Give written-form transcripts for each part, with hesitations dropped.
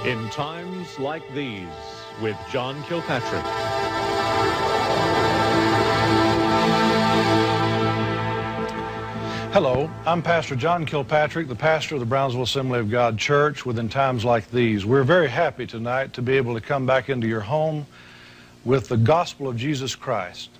In times like these, with John Kilpatrick. Hello, I'm Pastor John Kilpatrick, the pastor of the Brownsville Assembly of God Church. Within times like these, we're very happy tonight to be able to come back into your home with the gospel of Jesus Christ.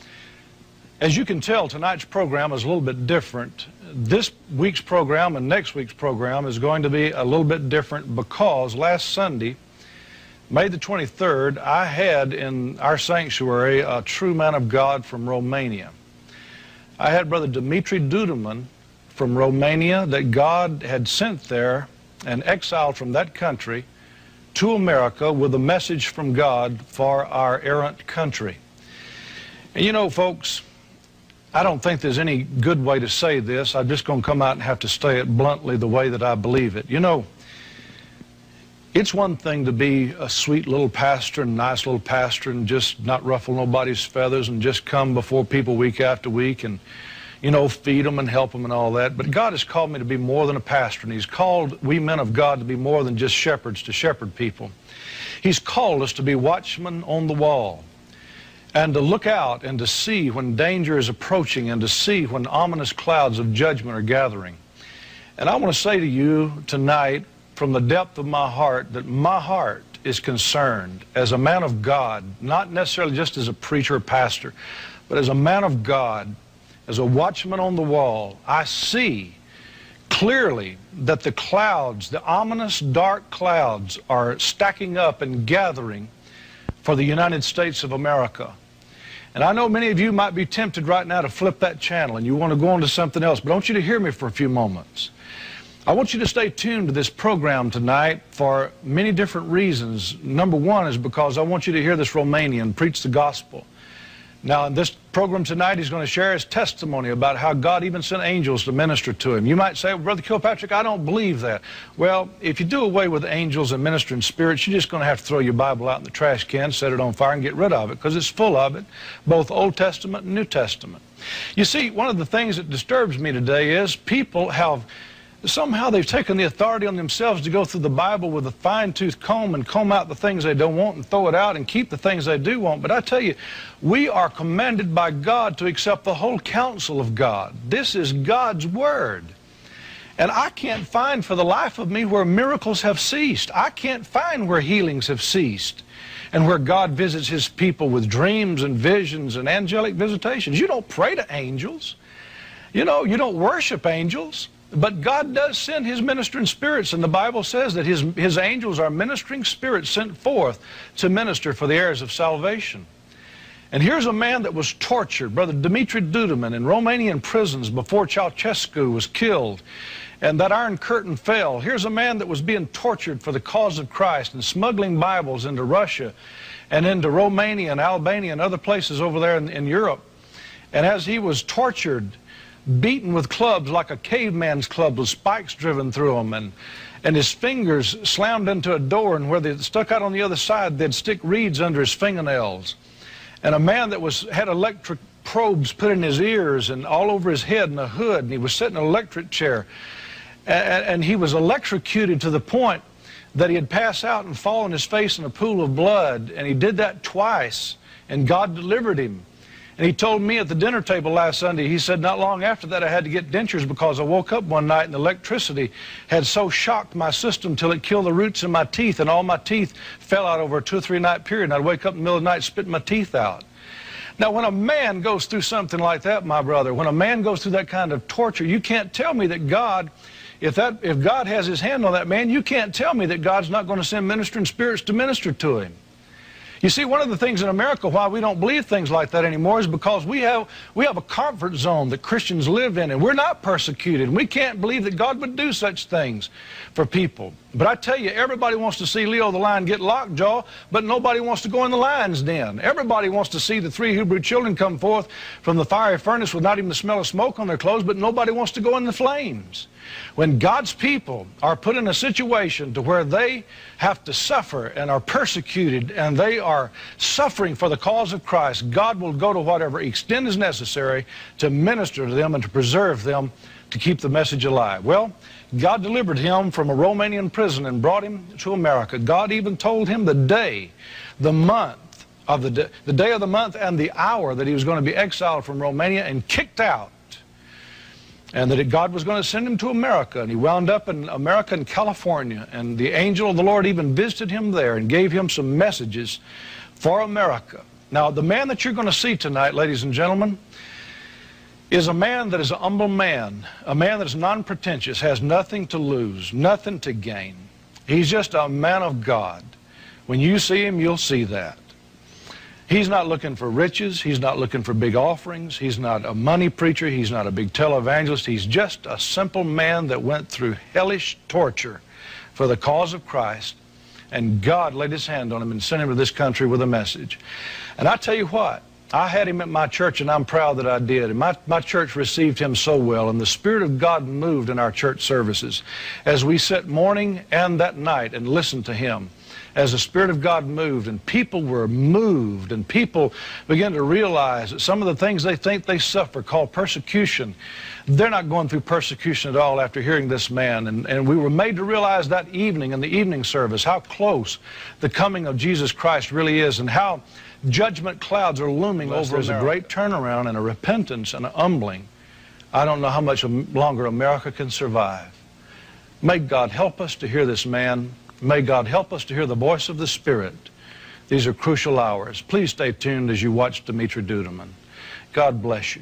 As you can tell, tonight's program is a little bit different. This week's program and next week's program is going to be a little bit different because last Sunday, May the 23rd, I had in our sanctuary a true man of God from Romania. I had Brother Dimitri Duduman from Romania that God had sent there and exiled from that country to America with a message from God for our errant country. And you know, folks, I don't think there's any good way to say this. I'm just going to come out and have to say it bluntly the way that I believe it. You know, it's one thing to be a sweet little pastor and nice little pastor and just not ruffle nobody's feathers and just come before people week after week and, you know, feed them and help them and all that. But God has called me to be more than a pastor, and He's called we men of God to be more than just shepherds, to shepherd people. He's called us to be watchmen on the wall, and to look out and to see when danger is approaching and to see when ominous clouds of judgment are gathering. And I want to say to you tonight from the depth of my heart that my heart is concerned as a man of God, not necessarily just as a preacher or pastor, but as a man of God, as a watchman on the wall. I see clearly that the clouds, the ominous dark clouds, are stacking up and gathering for the United States of America. And I know many of you might be tempted right now to flip that channel and you want to go on to something else, but I want you to hear me for a few moments. I want you to stay tuned to this program tonight for many different reasons. Number one is because I want you to hear this Romanian preach the gospel. Now, in this program tonight, he's going to share his testimony about how God even sent angels to minister to him. You might say, well, Brother Kilpatrick, I don't believe that. Well, if you do away with angels and ministering spirits, you're just going to have to throw your Bible out in the trash can, set it on fire, and get rid of it, because it's full of it, both Old Testament and New Testament. You see, one of the things that disturbs me today is people have somehow they've taken the authority on themselves to go through the Bible with a fine-tooth comb and comb out the things they don't want and throw it out and keep the things they do want. But I tell you, we are commanded by God to accept the whole counsel of God. This is God's Word. And I can't find for the life of me where miracles have ceased. I can't find where healings have ceased and where God visits His people with dreams and visions and angelic visitations. You don't pray to angels. You know, you don't worship angels. But God does send His ministering spirits, and the Bible says that His angels are ministering spirits sent forth to minister for the heirs of salvation. And here's a man that was tortured, Brother Dimitri Duduman, in Romanian prisons before Ceausescu was killed, and that Iron Curtain fell. Here's a man that was being tortured for the cause of Christ and smuggling Bibles into Russia and into Romania and Albania and other places over there in Europe. And as he was tortured, beaten with clubs like a caveman's club with spikes driven through them, and his fingers slammed into a door, and where they stuck out on the other side, they'd stick reeds under his fingernails. And a man that had electric probes put in his ears and all over his head in a hood, and he was sitting in an electric chair. And he was electrocuted to the point that he'd pass out and fall on his face in a pool of blood, and he did that twice, and God delivered him. And he told me at the dinner table last Sunday, he said, not long after that I had to get dentures because I woke up one night and the electricity had so shocked my system till it killed the roots in my teeth, and all my teeth fell out over a 2 or 3 night period, and I'd wake up in the middle of the night spitting my teeth out. Now, when a man goes through something like that, my brother, when a man goes through that kind of torture, you can't tell me that God, if God has His hand on that man, you can't tell me that God's not going to send ministering spirits to minister to him. You see, one of the things in America why we don't believe things like that anymore is because we have a comfort zone that Christians live in, and we're not persecuted. And we can't believe that God would do such things for people. But I tell you, everybody wants to see Leo the lion get lockjaw, but nobody wants to go in the lion's den. Everybody wants to see the 3 Hebrew children come forth from the fiery furnace with not even the smell of smoke on their clothes, but nobody wants to go in the flames. When God's people are put in a situation to where they have to suffer and are persecuted and they are suffering for the cause of Christ, God will go to whatever extent is necessary to minister to them and to preserve them, to keep the message alive. Well, God delivered him from a Romanian prison and brought him to America. God even told him the day, the month of the day of the month and the hour that he was going to be exiled from Romania and kicked out. And that God was going to send him to America. And he wound up in America and California. And the angel of the Lord even visited him there and gave him some messages for America. Now, the man that you're going to see tonight, ladies and gentlemen, is a man that is an humble man, a man that is non-pretentious, has nothing to lose, nothing to gain. He's just a man of God. When you see him, you'll see that. He's not looking for riches. He's not looking for big offerings. He's not a money preacher. He's not a big televangelist. He's just a simple man that went through hellish torture for the cause of Christ. And God laid his hand on him and sent him to this country with a message. And I tell you what, I had him at my church, and I'm proud that I did. And my church received him so well, and the Spirit of God moved in our church services as we sat morning and that night and listened to him. As the Spirit of God moved, and people were moved, and people began to realize that some of the things they think they suffer, called persecution, they're not going through persecution at all after hearing this man. And we were made to realize that evening in the evening service how close the coming of Jesus Christ really is, and how judgment clouds are looming over us. A great turnaround and a repentance and a humbling. I don't know how much longer America can survive. May God help us to hear this man. May God help us to hear the voice of the Spirit. These are crucial hours. Please stay tuned as you watch Dumitru Duduman. God bless you.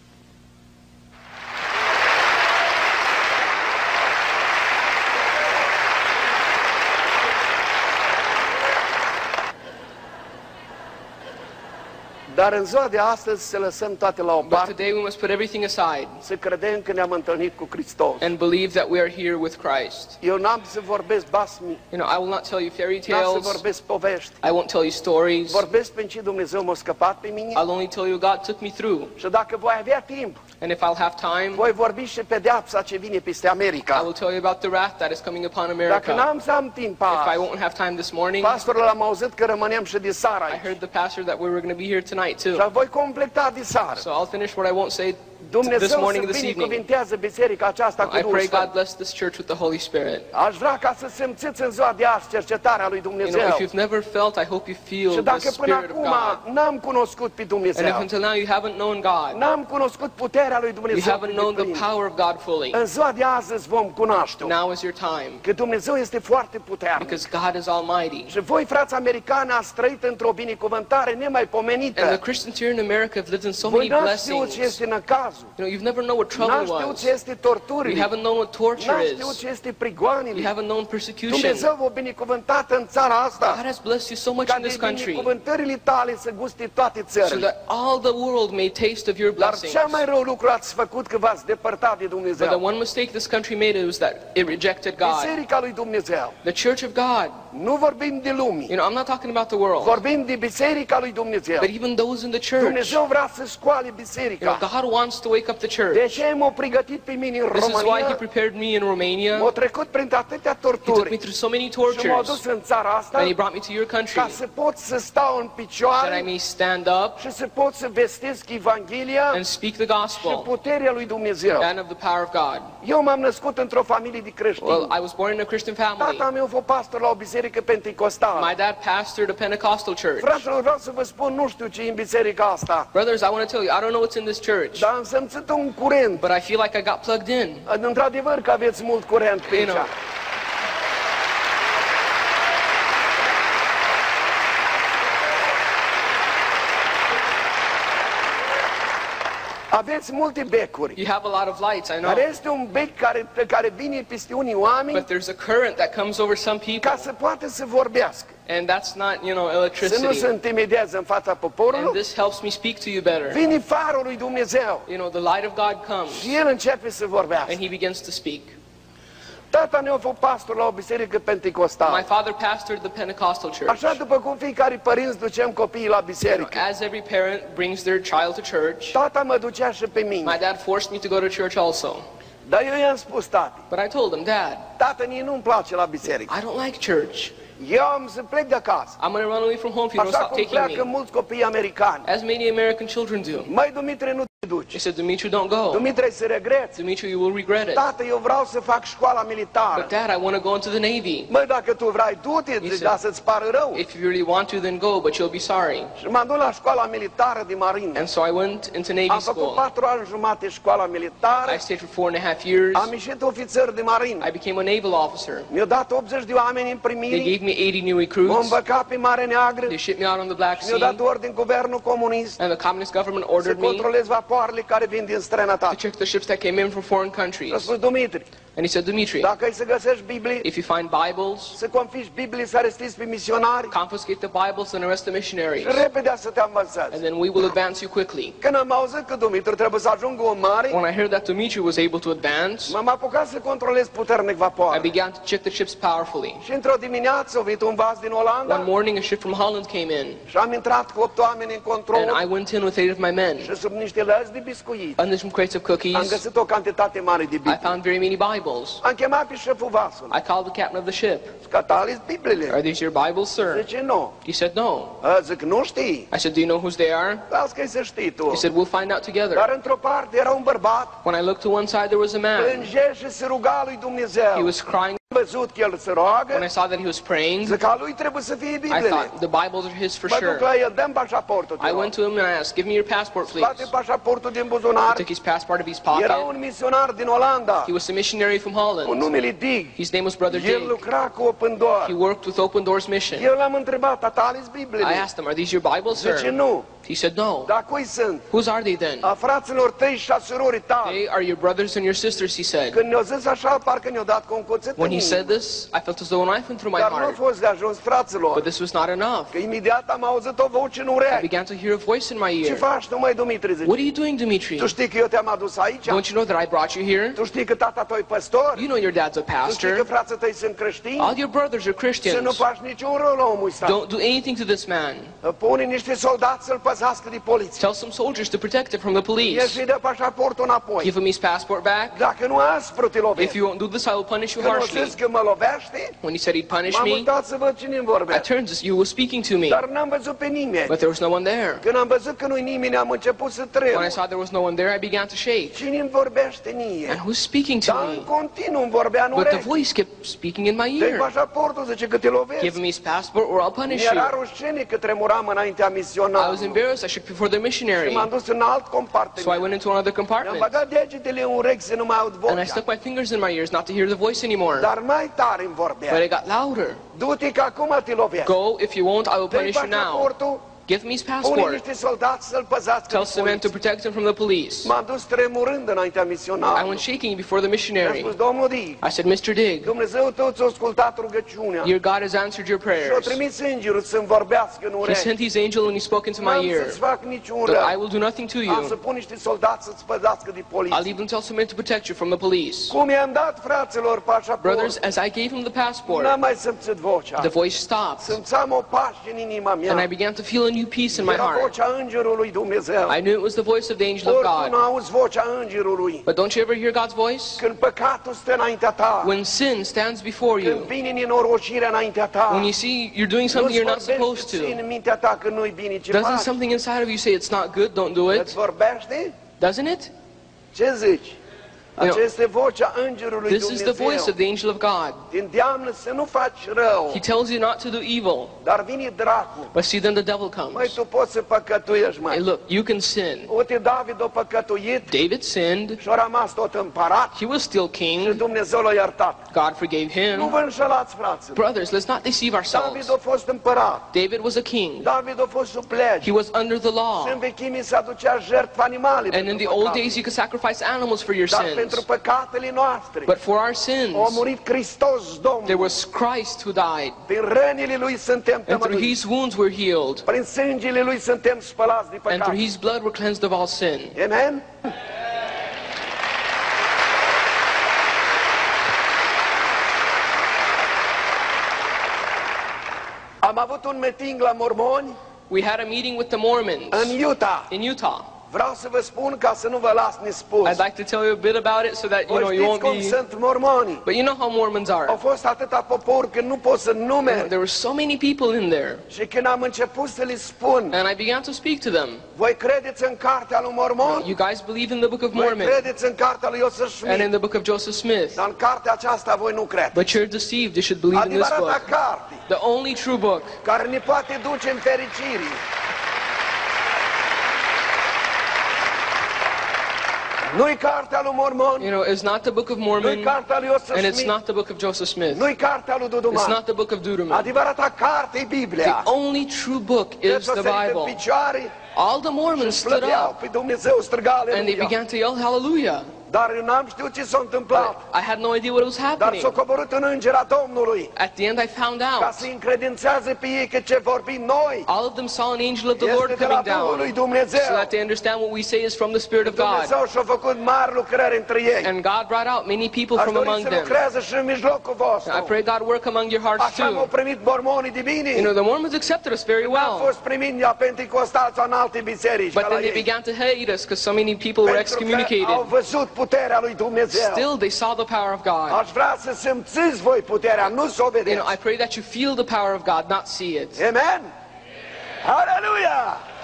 Dar în ziua de astăzi să lăsăm toate la o But parte, today we must put everything aside să credem că ne-am întâlnit cu Hristos. and believe that we are here with Christ. Eu n-am să vorbesc basmi, I will not tell you fairy n-am să tales. vorbesc povești. I won't tell you stories. Vorbesc pentru ce Dumnezeu m-a scăpat pe mine. I'll only tell you God took me through. Și dacă voi avea timp, And if I'll have time, voi vorbi și pedeapsa ce vine peste I America. will tell you about the wrath that is coming upon Dacă America. n-am să am timp If I azi, won't have time this morning, pastorul l-am auzit că rămânem și de seară I aici. heard the pastor that we were going to be here tonight Și too. voi completa de seară. So I'll finish what I won't say this Dumnezeu morning să and this evening. binecuvintează biserica aceasta cu I Duhul pray God Sfânt. bless this church with the Holy Spirit. Aș vrea ca să simțiți în ziua de azi cercetarea lui Dumnezeu. If you've never felt, I hope you feel Și the dacă până Spirit of acum God. n-am cunoscut pe And if Dumnezeu, until now you haven't known God, n-am cunoscut puterea lui you Dumnezeu, haven't known the power of God fully, în ziua de azi îți vom cunoaște now is your time. că Dumnezeu este foarte puternic. Because God is almighty. Și voi, frați americani, ați trăit într-o binecuvântare And the nemaipomenită. Christians here in America have lived in so Voi many n-ați știut blessings. ce este năcazul, You've never known what trouble n-ați știut was. ce este You torturile, haven't known what torture n-ați știut is. ce este You prigoanele. haven't known persecution. Dumnezeu v-a binecuvântat în țara God asta has blessed you so much ca in this de country binecuvântările tale să guste toate so țările. that all the world may taste of your Dar blessings. cel mai rău lucru ați făcut că v-ați depărtat de But the Dumnezeu. one mistake this country made was that it rejected God. Biserica lui Dumnezeu. The church of God. Nu vorbim de lume, I'm not talking about the world, vorbim de biserica lui Dumnezeu. but even those in the church. Dumnezeu vrea să scoale biserica. God wants to wake up the church. De ce m-a pregătit pe mine în This is why He România? prepared me in Romania. M-a trecut printre atâtea He took me torturi through so many și m-a tortures. dus în țara asta And He brought me to your country ca să pot să stau în that I picioare may stand up și să pot să vestesc Evanghelia and speak the și gospel puterea lui Dumnezeu. and of the power of God. Eu m-am născut într-o familie de creștini. Well, I was born in a Christian family. Tata meu a fost pastor la o biserică pentecostală. My dad pastored a Pentecostal church. Fraților, vreau să vă spun, nu știu ce e în biserica asta, Brothers, I want to tell you, I don't know what's in this church, dar am simțit un curent. but I feel like I got plugged in. Într-adevăr că aveți mult curent pe You aici. know. Aveți multe becuri. You have a lot of lights, I know. Dar este un bec care vine peste unii oameni But there's a current that comes over some people, ca să poată să vorbească. and that's not, Să nu electricity. se intimideze în fața And poporului. this helps me speak to you better. Vine farul lui Dumnezeu The light of God comes, și el începe să vorbească. and He begins to speak. Tata meu a fost pastor la o biserică My pentecostală. father pastored the Pentecostal church. Așa după cum fiecare părinți ducem copiii la biserică. As every parent brings their child to church, Tata mă ducea și pe my mine. dad forced me to go to church also. Dar eu i-am spus, tati, But I told him, Dad, tată, mie nu-mi place la biserică. I don't like church. Eu am să plec de acasă. I'm going to run away from home if you don't Așa stop cum taking pleacă me. mulți copii americani. As many American children do. Măi, Dumitru, nu te duci. He said, Dimitri, don't go. Dumitru, să regreți. Dimitri, you will regret it. Tată, eu vreau să fac școala militară. But Dad, I want to go into the Navy. Măi, dacă tu vrei, du-te, said- dar să-ți pară rău. If you really want to, then go, but you'll be sorry. Și m-am dus la școala militară de marină. And so I went into Navy Am făcut school. 4 ani jumate școala militară. I stayed for 4.5 years. Am ieșit ofițer de marină. I became a naval officer. Mi-au dat 80 de oameni în They primire. gave me 80 new M-au recruits. îmbăcat pe Marea Neagră. They shipped me out on the Black Mi-au dat Sea. ordin guvernul comunist And the communist government să ordered me controlez vapoarele care vin din to străinătate. check the ships that came in from foreign Și a countries. spus, Dumitru, And he said, Dimitri, dacă ai să găsești Biblie, if you find Bibles, să confiși Biblie, să arestezi pe misionari confiscate the Bibles and arrest the missionaries. și repede să te învățați. And then we will advance you quickly. Când am auzit că Dumitru trebuie să ajungă un mare, When I heard that Dimitri was able to advance, m-am apucat să controlez puternic I vapoare. began to check the ships powerfully. Și într-o dimineață a venit un vas din Olanda One morning, a ship from Holland came in, și am intrat cu 8 oameni în control and I went in with 8 of my men. și sub niște lăzi de biscuit. Under some crates of Am cookies, găsit o cantitate mare de I Biblie. found very many Bibles. Am chemat pe șeful vasului. I called the captain of the ship. Scatalis Bibliile. Are these your Bibles, sir? Zice, nu. He said, no. Zic, nu știi? I said, do you know whose they are? Las că-i să știi tu. He said, we'll find out together. Dar într-o parte era un bărbat, When I looked to one side, there was a man. plângea și se ruga lui He Dumnezeu. was crying. Am văzut că el se When roagă, I saw that he was praying, zic, a lui trebuie să fie I Bibliile. thought, the Bibles are his for Mă duc sure. la el, dăm pașaportul. te I rog. went to him and I asked, give me your passport, please. Scoate pașaportul din He buzunar. took his passport of his Era pocket. un misionar din Olanda, He was a missionary from cu Holland. numele Dig. His name was Brother El Dig. lucra cu Open Door. He worked with Open Doors Mission. Eu l-am întrebat, tatalis I Bibliile. asked him, are these your Bibles, Zice, sir? nu. He said, no. Dar cui sunt? Whose are they then? A fraților tăi și a surorii tale. They are your brothers and your sisters, he said. Când ne-au zis așa, parcă ne-au dat cu un cuțit în When he inimă. said this, I felt as though a knife went through my Dar nu a heart. fost de ajuns, fraților. But this was not enough. Că imediat am auzit o voce în I urechi. began to hear a voice in my Ce ear. faci tu, măi, Dumitru? Zice. What are you doing, Dimitri? Tu știi că eu te-am adus aici? Don't you know that I brought you here? Tu știi că tata tău e păstor? You know your dad's a Tu știi că pastor. frații tăi sunt creștini? All your brothers are Să nu Christians. faci niciun rău la omul ăsta. Don't do anything to this man. Pune niște soldați să-l păzească de poliție. Tell some soldiers to protect him from the El police. și dă pașaportul înapoi. Give him his passport back. Dacă nu aspru te If lovești. you won't do this, I will punish you Când o harshly. zis că mă lovește, When he said he'd punish m-am me, uitat să văd cine îmi I vorbește. turned to you were speaking to me, Dar n-am văzut pe nimeni. but there was no one there. Când am văzut că nu-i nimeni, am început să When I tremur. saw there was no one there, I began to shake. Cine îmi vorbește mie? And who's speaking to Dar în me? continuu îmi vorbea în But the urechi. voice kept speaking in my Dă-i ear. pașaportul, zice că te Give lovești. him his passport or I'll punish Mi-era you. rușine că tremuram înaintea I was misionarului. embarrassed. I shook before the missionary. M-am dus în alt So I compartiment. went into another Mi-am compartment. băgat degetele în urechi să nu mai aud And I vocea. stuck my fingers in my ears not to hear the voice anymore. Dar mai tare îmi But vorbea. it got louder. Du-te că acum te lovesc. Go, if you won't, I will Dă-i punish you now. pașaportul, Give me his pune passport. niște soldați să-l păzească Tell de some men to poliție. protect him from the police. M-am dus tremurând înaintea I misionarului. went shaking before the Mi-a missionary. spus, Domnul Dig, I said, Mr. Dig, Dumnezeu tău ți-a ascultat rugăciunea. your God has answered your Și a prayers. trimis îngerul să-mi vorbească în He urechi. sent his angel and he spoke into N-am my ear să-ți fac niciun that I rău. will do nothing to Am să you. pun niște soldați să-ți păzească de I'll poliție. even tell some men to protect you from the police. Cum i-am dat fraților pașaport, Brothers, as I gave him the passport, n-am mai simțit vocea. the voice stopped. Simțeam o pace în inima And I mea. began to feel a new peace in my Era heart. vocea îngerului Dumnezeu. I knew it was the voice of the angel of Ori tu God. nu auzi vocea îngerului. But don't you ever hear God's voice? Când păcatul stă înaintea ta, When sin stands before când you, vine nenorocirea înaintea ta, when you see you're doing something nu-ți you're not supposed vorbește ție to, în mintea ta că nu-i bine ce doesn't faci. something inside of you say it's not good, don't do Îți it? vorbește? Doesn't it? Ce zici? know, Aceasta este vocea îngerului This is the voice Dumnezeu. of the angel of God. Te îndeamnă să nu faci rău, He tells you not to do evil. dar vine dracu. But see, then the devil Măi, comes. tu poți să păcătuiești, Hey, măi. look, you can sin. Uite, David a păcătuit David sinned. și a rămas tot împărat He was still și king. Dumnezeu l-a iertat. God forgave Nu him. vă înșelați, fraților. Brothers, let's not deceive ourselves. David a fost împărat. David was a king. David a fost sub lege. He was under the Și law. în vechime se aducea jertfă animale And in pentru the old păcat. days, you could sacrifice animals for your Dar pentru sins. păcatele noastre But for our a sins, murit Hristos there Domnul. was Christ who died. Prin rănile Lui suntem And through tămăduiți. his wounds we're healed. Prin sângele Lui suntem spălați de And păcat. through his blood we're cleansed of all sin. Amen? Am avut un meeting la mormoni We had a meeting with the Mormons în Utah. in Utah. Vreau să vă spun ca să nu vă las nespus. I'd like to tell you a bit about it so that you Voi won't știți cum be. sunt mormonii. But you know how Mormons are. Au fost atâta popor că nu pot să numere. There were so many people in there, Și când am început să le spun, and I began to speak to them. voi credeți în cartea lui Mormon? You guys believe in the Book of Voi Mormon credeți în cartea lui Joseph and in Smith? the Book of Joseph Smith, Dar în cartea aceasta voi nu credeți. but you're deceived. You should believe in this Adevărata book, carte the only true book care ne poate duce în fericire. Nu-i cartea lui Mormon, You know, it's not the Book of nu-i Mormon, cartea lui and Joseph it's Smith, not the Book of Joseph Smith. nu-i cartea lui It's Duduman. not the Book of Deuteronomy. Adevărata carte e Biblia. The only true book is Deci the o sărit în Bible. picioare All the Mormons și stood slăveau up pe Dumnezeu, strigau and they aleluia. began to yell hallelujah. Dar eu n-am știut ce s-a întâmplat. I had no idea what was Dar happening. s-a coborât un înger a Domnului At the end I found ca out. să-i încredințează pe ei că ce vorbim noi All of them saw an angel of the este Lord de la coming Duhul lui down Dumnezeu. so that they understand what we say is from the Spirit of God. Dumnezeu și-a făcut mari lucrări între ei. And God brought out many people Aș from dori among să them. lucreze și în mijlocul I vostru. pray God work among your hearts Așa m-au too. primit mormonii de bine. You know, the Mormons accepted us very N-am well, fost primind la Pentecostal sau în alte biserici but ca la then they ei. began to hate us because so many people were Pentru că au excommunicated. văzut puterea lui Dumnezeu. Still, they saw the power of God. Aș vrea să simțiți voi puterea, nu să o You vedeți. know, I pray that you feel the power of God, not see it. Amen? Aleluia!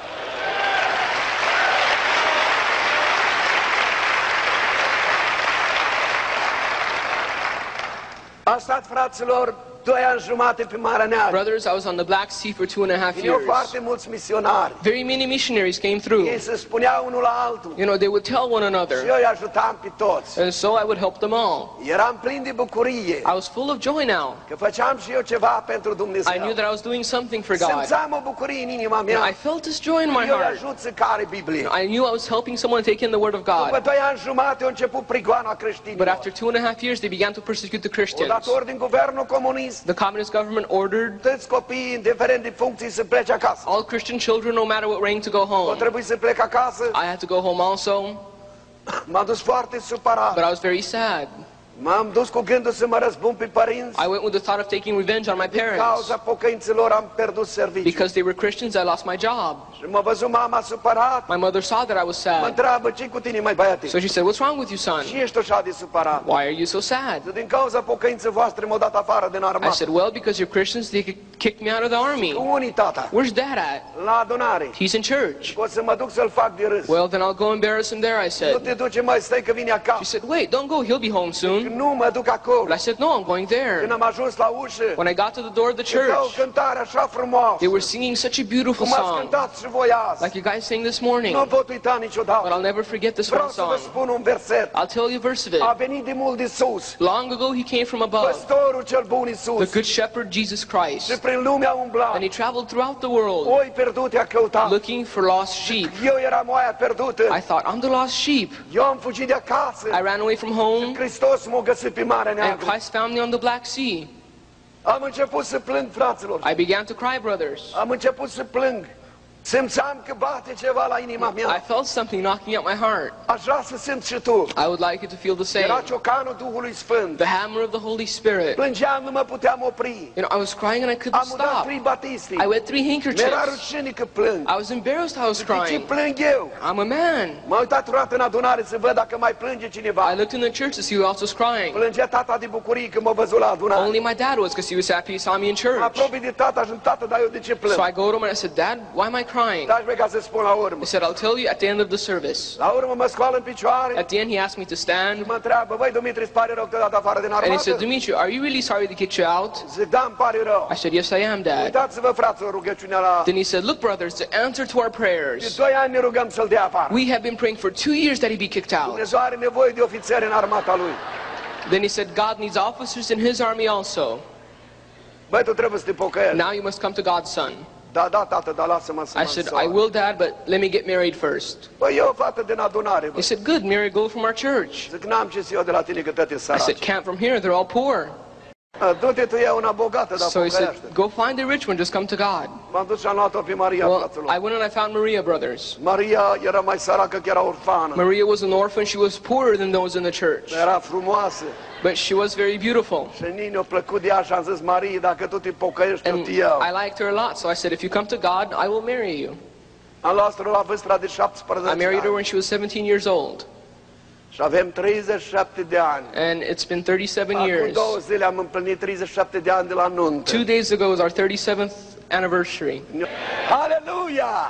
Am stat, fraților, 2 ani jumate pe Marea Neagră. Brothers, I was on the Black Sea for 2.5 Veneau years. foarte mulți misionari. Very many missionaries came through. Ei se spuneau unul la altul. You know, they would tell one Și another, eu îi ajutam pe toți. and so I would help them all. Eram plin de bucurie I was full of joy now. că făceam și eu ceva pentru I knew Dumnezeu. that I was doing something for God. Simțeam o bucurie în inima You know, I mea. felt this joy in my Eu îi heart. ajut să care Biblie. I knew I was helping someone take in the Word of După God. 2 ani jumate a început prigoana But creștinilor. after 2.5 years, they began to persecute the Christians. Odată ori din guvernul comunist, The communist government ordered toți copiii, indiferent de funcții, să plece acasă. all Christian children, no matter what rank, to go O home. trebuie să plec acasă. I had to go home also, M-am dus foarte supărat. but I was very sad. M-am dus cu gândul să mă răzbun pe părinți. I went with the thought of taking revenge on my Din parents. cauza pocăinților am pierdut serviciul. Because they were Christians, I lost my job. Și m-a văzut mama supărat. My mother saw that I was Mă sad. întreabă, ce cu tine, mai băiate? So she said, "What's wrong with you, son? Și ești așa de supărat. Why are you so sad?" Din cauza pocăinței voastre m-au dat afară din I armată. said, "Well, because you're Christians, they kicked me out of the army." Unii, tata, Where's Dad at? la adunare. He's in church. O să mă duc să-l fac de râs. Well, then I'll go embarrass him there, I Nu said. te duce, mai stai că vine She acasă. said, "Wait, don't go. He'll be home soon." Nu mă duc acolo. But I said, "No, I'm going there." Când am ajuns la ușă, When I got to the door of the cântau church, cântare așa frumoasă. they were singing such a beautiful Cum ați song, cântat și voi azi. like you guys sang this morning. Nu pot uita But niciodată. I'll never forget this Vreau one să vă song. spun un verset. I'll tell you a verse of A it. venit de mult de sus. Long ago, he came from above, Păstorul cel bun the Iisus. good shepherd Jesus Și Christ, prin lumea umbla. and he traveled throughout the world Oi pierdute a căutat. looking for lost sheep. Eu eram oaia pierdută. I thought, I'm the lost sheep. Eu am fugit de acasă. I ran away from home, Hristos m-a găsit pe Marea and Neagră. Christ found me on the Black Sea. Am început să plâng, fraților. I began to cry, brothers. Am început să plâng. Simțeam că bate ceva la inima I mea. felt something knocking at my heart. Aș vrea să simți și tu. I would like you to feel the same. Era ciocanul Duhului Sfânt. The hammer of the Holy Spirit. Plângeam, nu mă puteam opri. You know, I was crying and I couldn't Am udat stop. 3 batisti. I wet 3 Mi-era handkerchiefs. rușine că plâng. I was embarrassed I was De ce crying. plâng eu? I'm a man. M-am uitat toată în adunare să văd dacă mai plânge cineva. I looked in the church to see who else was crying. Plângea tata de bucurie că m-a văzut la adunare. Only my dad was, because he was happy he saw me in Mă church. apropii de tata și tata, dar eu de ce So plâng? I go to him and I said, "Dad, why am I crying?" Dar aș ca să spun la urmă. He said, "I'll tell you at the end of the service." La urmă mă scoală în picioare. At the end, he asked me to stand, Mă întreabă, băi, Dumitru, îți pare rău că te-a dat afară din and he said, armată? "Dimitri, are you really sorry they kicked you out?" Zic, da, îmi pare rău. I said, "Yes, I am, Dad." Uitați-vă, fraților, rugăciunea la... Then he said, "Look, brothers, the answer to our De prayers. 2 ani ne rugăm să-l dea afară. We have been praying for 2 years that he be kicked out." Dumnezeu are nevoie de ofițeri în armata lui. Then he said, "God needs officers in his army also. Băi, tu trebuie să te pocăiești. Now you must come to God's son." Da, da, tată, dar lasă-mă să mă I said, "I însor. will, Dad, but let me get married first." Băi, eu o fată din adunare, He bă. said, "Good, marry a girl from our church." Zic, n-am ce să iau de la tine că toate I said, săraci. "Can't from here, they're all poor." Du-te, tu iei una bogată, dar So he said, pocăiește. "Go find a rich one, just come to God." M-am dus și am luat-o pe Maria, Well, fraților. I went and I found Maria, brothers. Maria era mai săracă că era orfană. Maria was an orphan. She was poorer than those in the church, Era frumoasă. but she was very beautiful. Și nici ne-a plăcut de ea și am zis, Marie, dacă tu te pocăiești, eu And te iau. I liked her a lot, so I said, "If you come to God, I will marry you." Am luat-o la vârsta de 17 I married her ani. when she was 17 years old. Și avem 37 de ani. And it's been 37 Acum years. 2 zile am împlinit 37 de ani de la nuntă. 2 days ago was our 37th anniversary. Aleluia!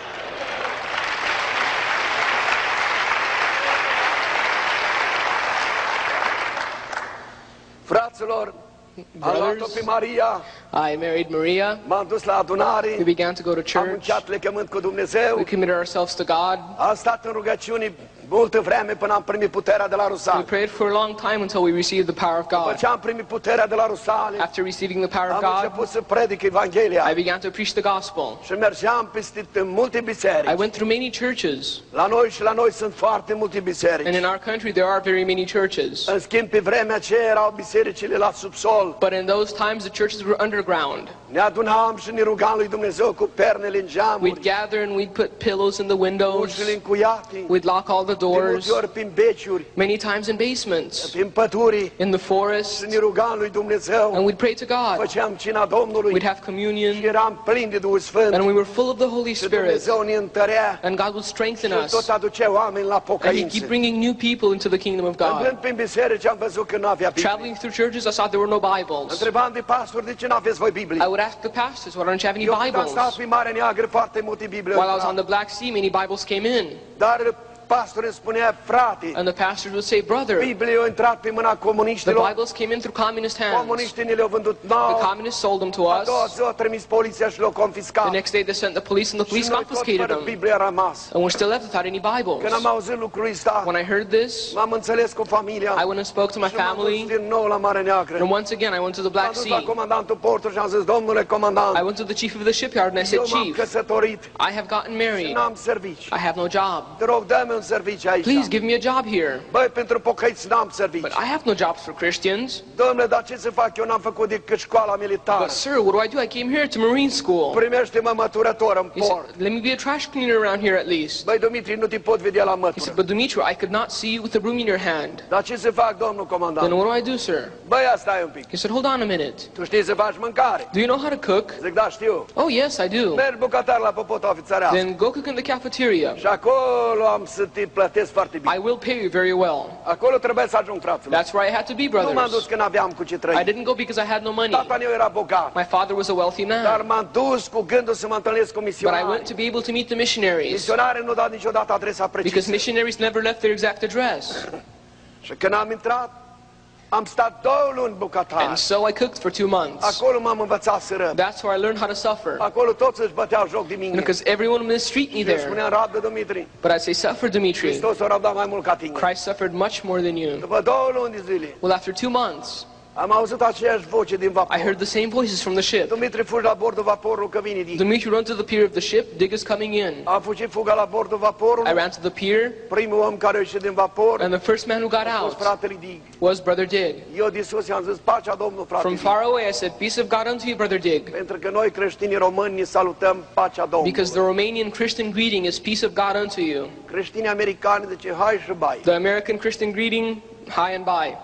Fraților, am luat-o pe Maria, I married Maria. m-am dus la adunare, We began to go to am church. încheiat legământ cu Dumnezeu, We committed ourselves to God. am stat în rugăciune multă vreme până am primit puterea de la We Rusalem. prayed for a long time until we received the power of După God. ce am primit puterea de la Rusalem, After receiving the power of am God, început să predic Evanghelia I began to preach the gospel. și mergeam peste multe I biserici. went through many churches. La noi sunt foarte multe biserici. And in our country, there are very many churches. În schimb, pe vremea aceea erau bisericile la subsol. But in those times, the churches were underground. Ne adunam și ne rugam lui Dumnezeu cu pernele în We'd geamuri, gather and we'd put pillows in the windows. ușile încuiate, We'd lock all the de multe doors. ori prin beciuri, Many times in basements, prin păduri, in the și forest. ne rugam lui Dumnezeu. And we'd pray to God. Făceam cina Domnului We'd have și communion. eram plini de Duhul Sfânt. And we were full of the Holy Și Spirit. Dumnezeu ne întărea And God would strengthen și tot us. aducea oameni la And He'd keep pocăință. bringing new people into the kingdom of God. Mergând prin biserici am văzut că nu avea Biblie. Traveling through churches, I saw there were no Bibles. Întrebam de pastor, de ce nu aveți voi Biblie? I would ask the pastors, why don't you have any Eu când am Bibles? stat pe Marea Neagră, foarte multe Biblie. While I was on the Black Sea, many Bibles came in. Dar pastor îmi spunea, frate, And the pastors would say, brother, Biblia a intrat pe mâna the comuniștilor, Bibles came in through communist hands. comuniștii ne le-au vândut The nouă, communists sold them to a doua us. zi au trimis poliția și le-au confiscat. The next day they sent the police and the Și police noi tot confiscated fără them. Biblia rămas. And we're still left without any Când am Bibles. auzit lucrul ăsta, When I heard this, m-am înțeles cu familia I went and spoke to my și m-am dus family. din nou la Marea Neagră. And once again, I went to the M-am Black dus la Sea. comandantul portului și am zis, domnule I comandant, went to the chief of the shipyard and I said, eu m-am Chief, căsătorit I have gotten și married. n-am servici. I have no job. Te rog, dă-mi un serviciu aici. Please give me a job here. Băi, pentru pocăiți n-am But servici. I have no jobs for Christians. Domnule, dar ce să fac? Eu n-am făcut decât școala militară. But sir, what do I do? I came here to Marine School. Primește-mă măturător în He said, port. let me be a trash cleaner around here at least. Băi, Dumitri, nu te pot vedea la He mătură. said, but Dimitri, I could not see you with the broom in your hand. Dar ce să fac, domnul Then comandant? what do I do, sir? Băi, asta e un pic. He said, hold on a minute. Tu știi să faci mâncare? Do you know how to cook? Zic, da, știu. Oh, yes, I do. Mergi bucătar la popota ofițerească. Then go cook in the cafeteria. Și acolo am să te plătesc foarte bine. I will pay you very well. Acolo trebuie să ajung, fraților. That's where I had to be, Nu m-am dus brothers. că n-aveam cu ce I trăi. didn't go because I had no money. Tata meu era bogat. My father was a wealthy Dar man. m-am dus cu gândul să mă întâlnesc cu But I misionari. went to be able to meet the missionaries. Misionarii nu dau niciodată adresa Because precisă. missionaries never left their exact address. Și când am intrat, am stat 2 luni bucătar. And so I cooked for 2 months. Acolo m-am învățat să răb. That's where I learned how to suffer. Acolo toți își băteau joc de mine. Because everyone would mistreat me Și eu there. spuneam, rabdă, Dumitri, But I'd say, suffer, Dimitri. Hristos a răbdat mai mult ca tine. Christ suffered much more than you. După 2 luni de zile, Well, after 2 months, am auzit aceeași voce din I vapor. heard the same voices from the ship. Dumitri, fugi la bordul vaporului că vine din. Dimitri, run to the pier of the ship. Dig is coming in. Am fugit fuga la bordul I vaporului. ran to the pier, Primul om care a ieșit din vapor and the first man who got a fost out fratele Dig. was Brother Dig. Eu de sus i-am zis, pacea Domnului, frate From Dig. far away, I said, peace of God unto you, Brother Dig. Pentru că noi creștinii români ne salutăm pacea Domnului. Because the Romanian Christian greeting is peace of God unto you. Creștinii americani zice, hai și bai. The American Christian greeting, hi and bye.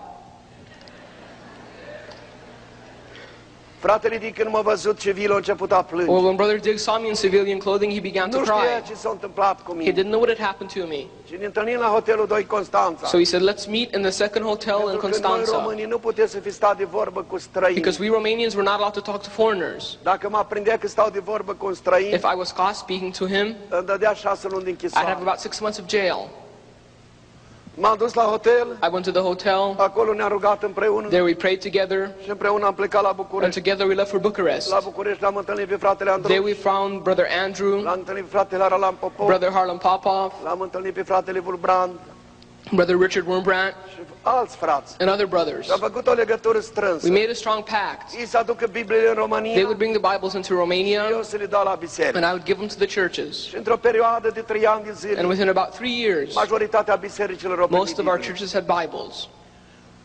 Fratele Dig, când m-a văzut civil, a început a plânge. Well, when Brother Dig saw me in civilian clothing, he began to Nu știa cry. ce s-a întâmplat cu He mine. didn't know what had happened to me. Și ne întâlnim la hotelul 2 Constanța. So he said, let's meet in the second hotel in Pentru că noi Constanța. românii nu putem să fi stat de vorbă cu străini. Because we Romanians were not allowed to talk to foreigners. Dacă mă aprindea că stau de vorbă cu un străin, If I was caught speaking to him, îmi dădea 6 luni de I'd have închisoare. about 6 months of jail. M-am dus la hotel, I went to the hotel. acolo ne-am rugat împreună There we prayed together. și împreună am plecat la And București. together we left for Bucharest. La București l-am întâlnit pe fratele There we Andrei, found Brother Andrew, l-am întâlnit pe fratele Aralam Popov, Brother Harlem Popov, l-am întâlnit pe fratele Vulbrand Brother Richard Wurmbrandt, și alți frați. and other brothers. Și am făcut o legătură strânsă. We made a strong pact. Ei să aducă Bibliile în They România, would bring the Bibles into Romania, eu să le dau la biserică. and I would give them to the churches. Și într-o perioadă de 3 ani de And zile, within about 3 years, majoritatea bisericilor au most primit of our Biblie. churches had Bibles.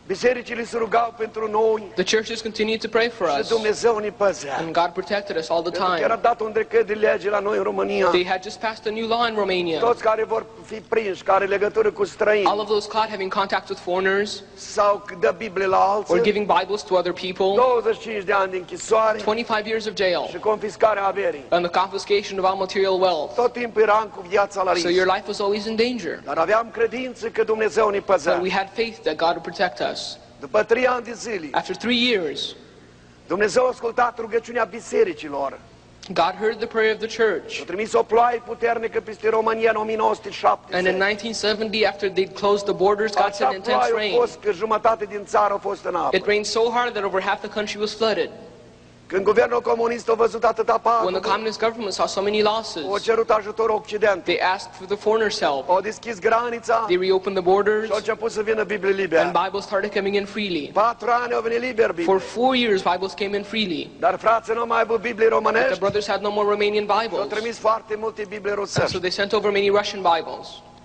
Bisericile se rugau pentru noi The churches continued to pray for și us. Dumnezeu ne păzea. And God protected us all the Pentru că era time. dat un decret de lege la noi în România. They had just passed a new law in Romania. Toți care vor fi prinși, care are legătură cu All străini of those caught having contact with foreigners sau dă Biblie la or alții, giving Bibles to other people, 25 de ani de închisoare 25 years of jail și confiscarea averii. and the confiscation of all material wealth. Tot timpul eram cu viața la So risc. your life was always in danger. Dar aveam credință că Dumnezeu ne păzea. But we had faith that God would protect us. După 3 ani de zile, After 3 years, Dumnezeu a ascultat rugăciunea bisericilor. God heard the prayer of the church. A trimis o ploaie puternică peste România în And in 1970. 1970, after they'd closed the borders, God sent Acea intense ploaie a rain. fost că jumătate din țară a fost în apă. It rained so hard that over half the country was flooded. Când guvernul comunist a văzut atâta When the pagubă, communist government saw so many au losses, cerut ajutor Occident. they asked for the foreigners' help. Au deschis granița They reopened the borders, și au început să vină Biblie and libere. Bibles started coming in freely. 4 ani au venit liber For Biblie. 4 years, Bibles came in freely. Dar frații nu au mai avut Biblie The românești, brothers had no more Romanian au Bibles, trimis foarte multe Biblie and so rusești. they sent over many Russian Bibles.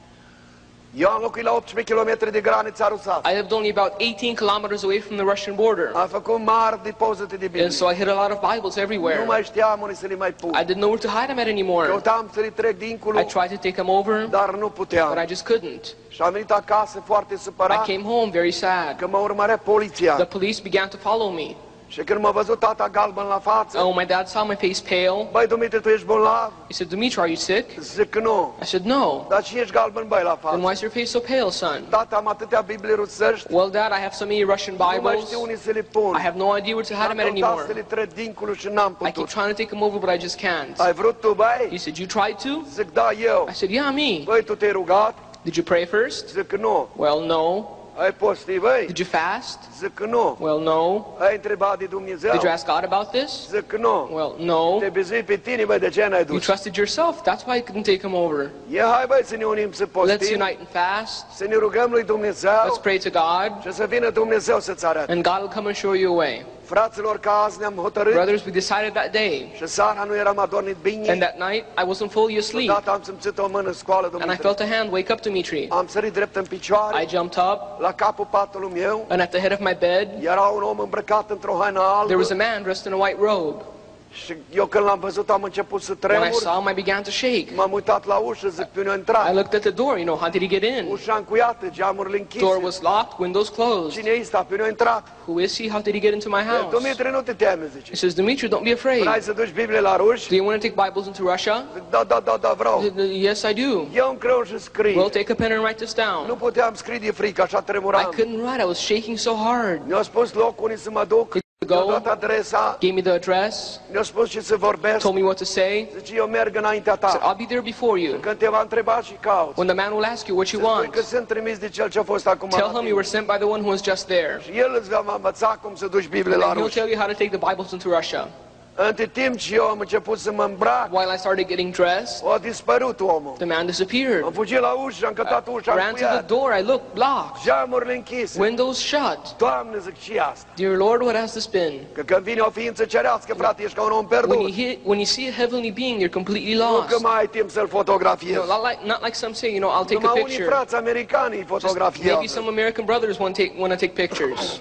Eu am locuit la 18 km de granița rusească. I lived only about 18 kilometers away from the Russian border, Am făcut mari depozite de Biblie. and so I hid a lot of Bibles Nu everywhere. mai știam unde să le mai pun. I didn't know where to hide them at anymore. Căutam să le trec dincolo, I tried to take them over, dar nu but I puteam. just couldn't. Și am venit acasă foarte I supărat came home very sad. că mă urmărea poliția. The police began to follow me. Și când m-a văzut tata galben la față, Oh, my dad saw my face pale. băi, Dumitru, tu ești bolnav? He said, Dimitri, are you sick? Zic că nu. I said, no. Dar și ești galben, băi, la Then why față? is your face so pale, son? Tata, am atâtea Biblie rusești, Well, Dad, I have so many Russian nu mai Bibles. știu unde să le pun. I have no idea where to hide Am them at căutat anymore. să le trec dincolo și n-am I keep putut. trying to take them over, but I just can't. Ai vrut tu, He băi? said, you tried to? Zic, da, eu. I said, yeah, me. Băi, tu te-ai rugat? Did you pray first? Zic că nu. Well, no. Ai postit, băi? Did you fast? Zic că nu. Well, no. Ai întrebat de Dumnezeu? Did you ask God about this? Zic că nu. Well, no. Te bizui pe tine, băi, de ce n-ai You dus? trusted yourself. That's why I couldn't take them over. Hai, băi, să ne unim să Let's postim, unite and fast. să ne rugăm lui Dumnezeu Let's pray to God, și să vină Dumnezeu să-ți arate. and God will come and show you a way. Fraților, ca azi ne-am hotărât Brothers, we decided that day, și seara nu eram adormit and bine. that night I wasn't fully asleep, Odată am simțit o mână scoală, and I Dumnezeu. felt a hand wake up Dimitri. Am sărit drept în I picioare, jumped up, la capul patului meu, and at the head of my bed, era un om îmbrăcat într-o haină there was a albă man dressed in a white robe. și eu când l-am văzut am început să When I tremur. saw him, I began to shake. M-am uitat la ușă, zic, pe unde a I intrat. looked at the door, how did he get in? Ușa încuiată, geamurile Door închise. was locked, windows closed. Cine e ăsta? Pe unde a intrat? Who is he? How did he get into my house? Dumitru, nu te teme, zice. He says, Dimitri, don't be afraid. Vrei să duci Biblie la ruși? Do you want to take Bibles into Russia? Zic, da, vreau. Yes, I do. Eu un creion și scrie. Well, take a pen and write this Nu down. puteam scrie de frică, așa I tremuram. couldn't write. I was shaking so hard. Mi-a spus locul unde să mă duc, To mi-a go, dat adresa, gave me the address, mi-a spus și să vorbesc. told me what to say. Zice, eu merg înaintea Said, ta. I'll be there before you. Când te va întreba și cauți, When the man will ask you what you să spui want, că sunt trimis de cel ce a fost acum tell la him you tine. were sent by the one who was just there. Și el îți va învăța cum să duci Biblie la And he'll ruși. tell you how to take the Bibles into Russia. Între timp ce eu am început să mă îmbrac, While I started getting dressed, a dispărut omul. the man disappeared. Am fugit la ușă, am cătat ușa Ran to the încuiată, door. I looked, blocked. geamurile închise. Windows shut. Doamne, zic, și asta. Dear Lord, what has this been? Că când vine o ființă cerească, frate, ești ca un om pierdut. When you see a heavenly being, you're completely Nu că lost. mai ai timp să-l fotografiezi. Not like some say, I'll take a Numai unii picture. frați americani îi Just maybe fotografiază. some American brothers want to take pictures.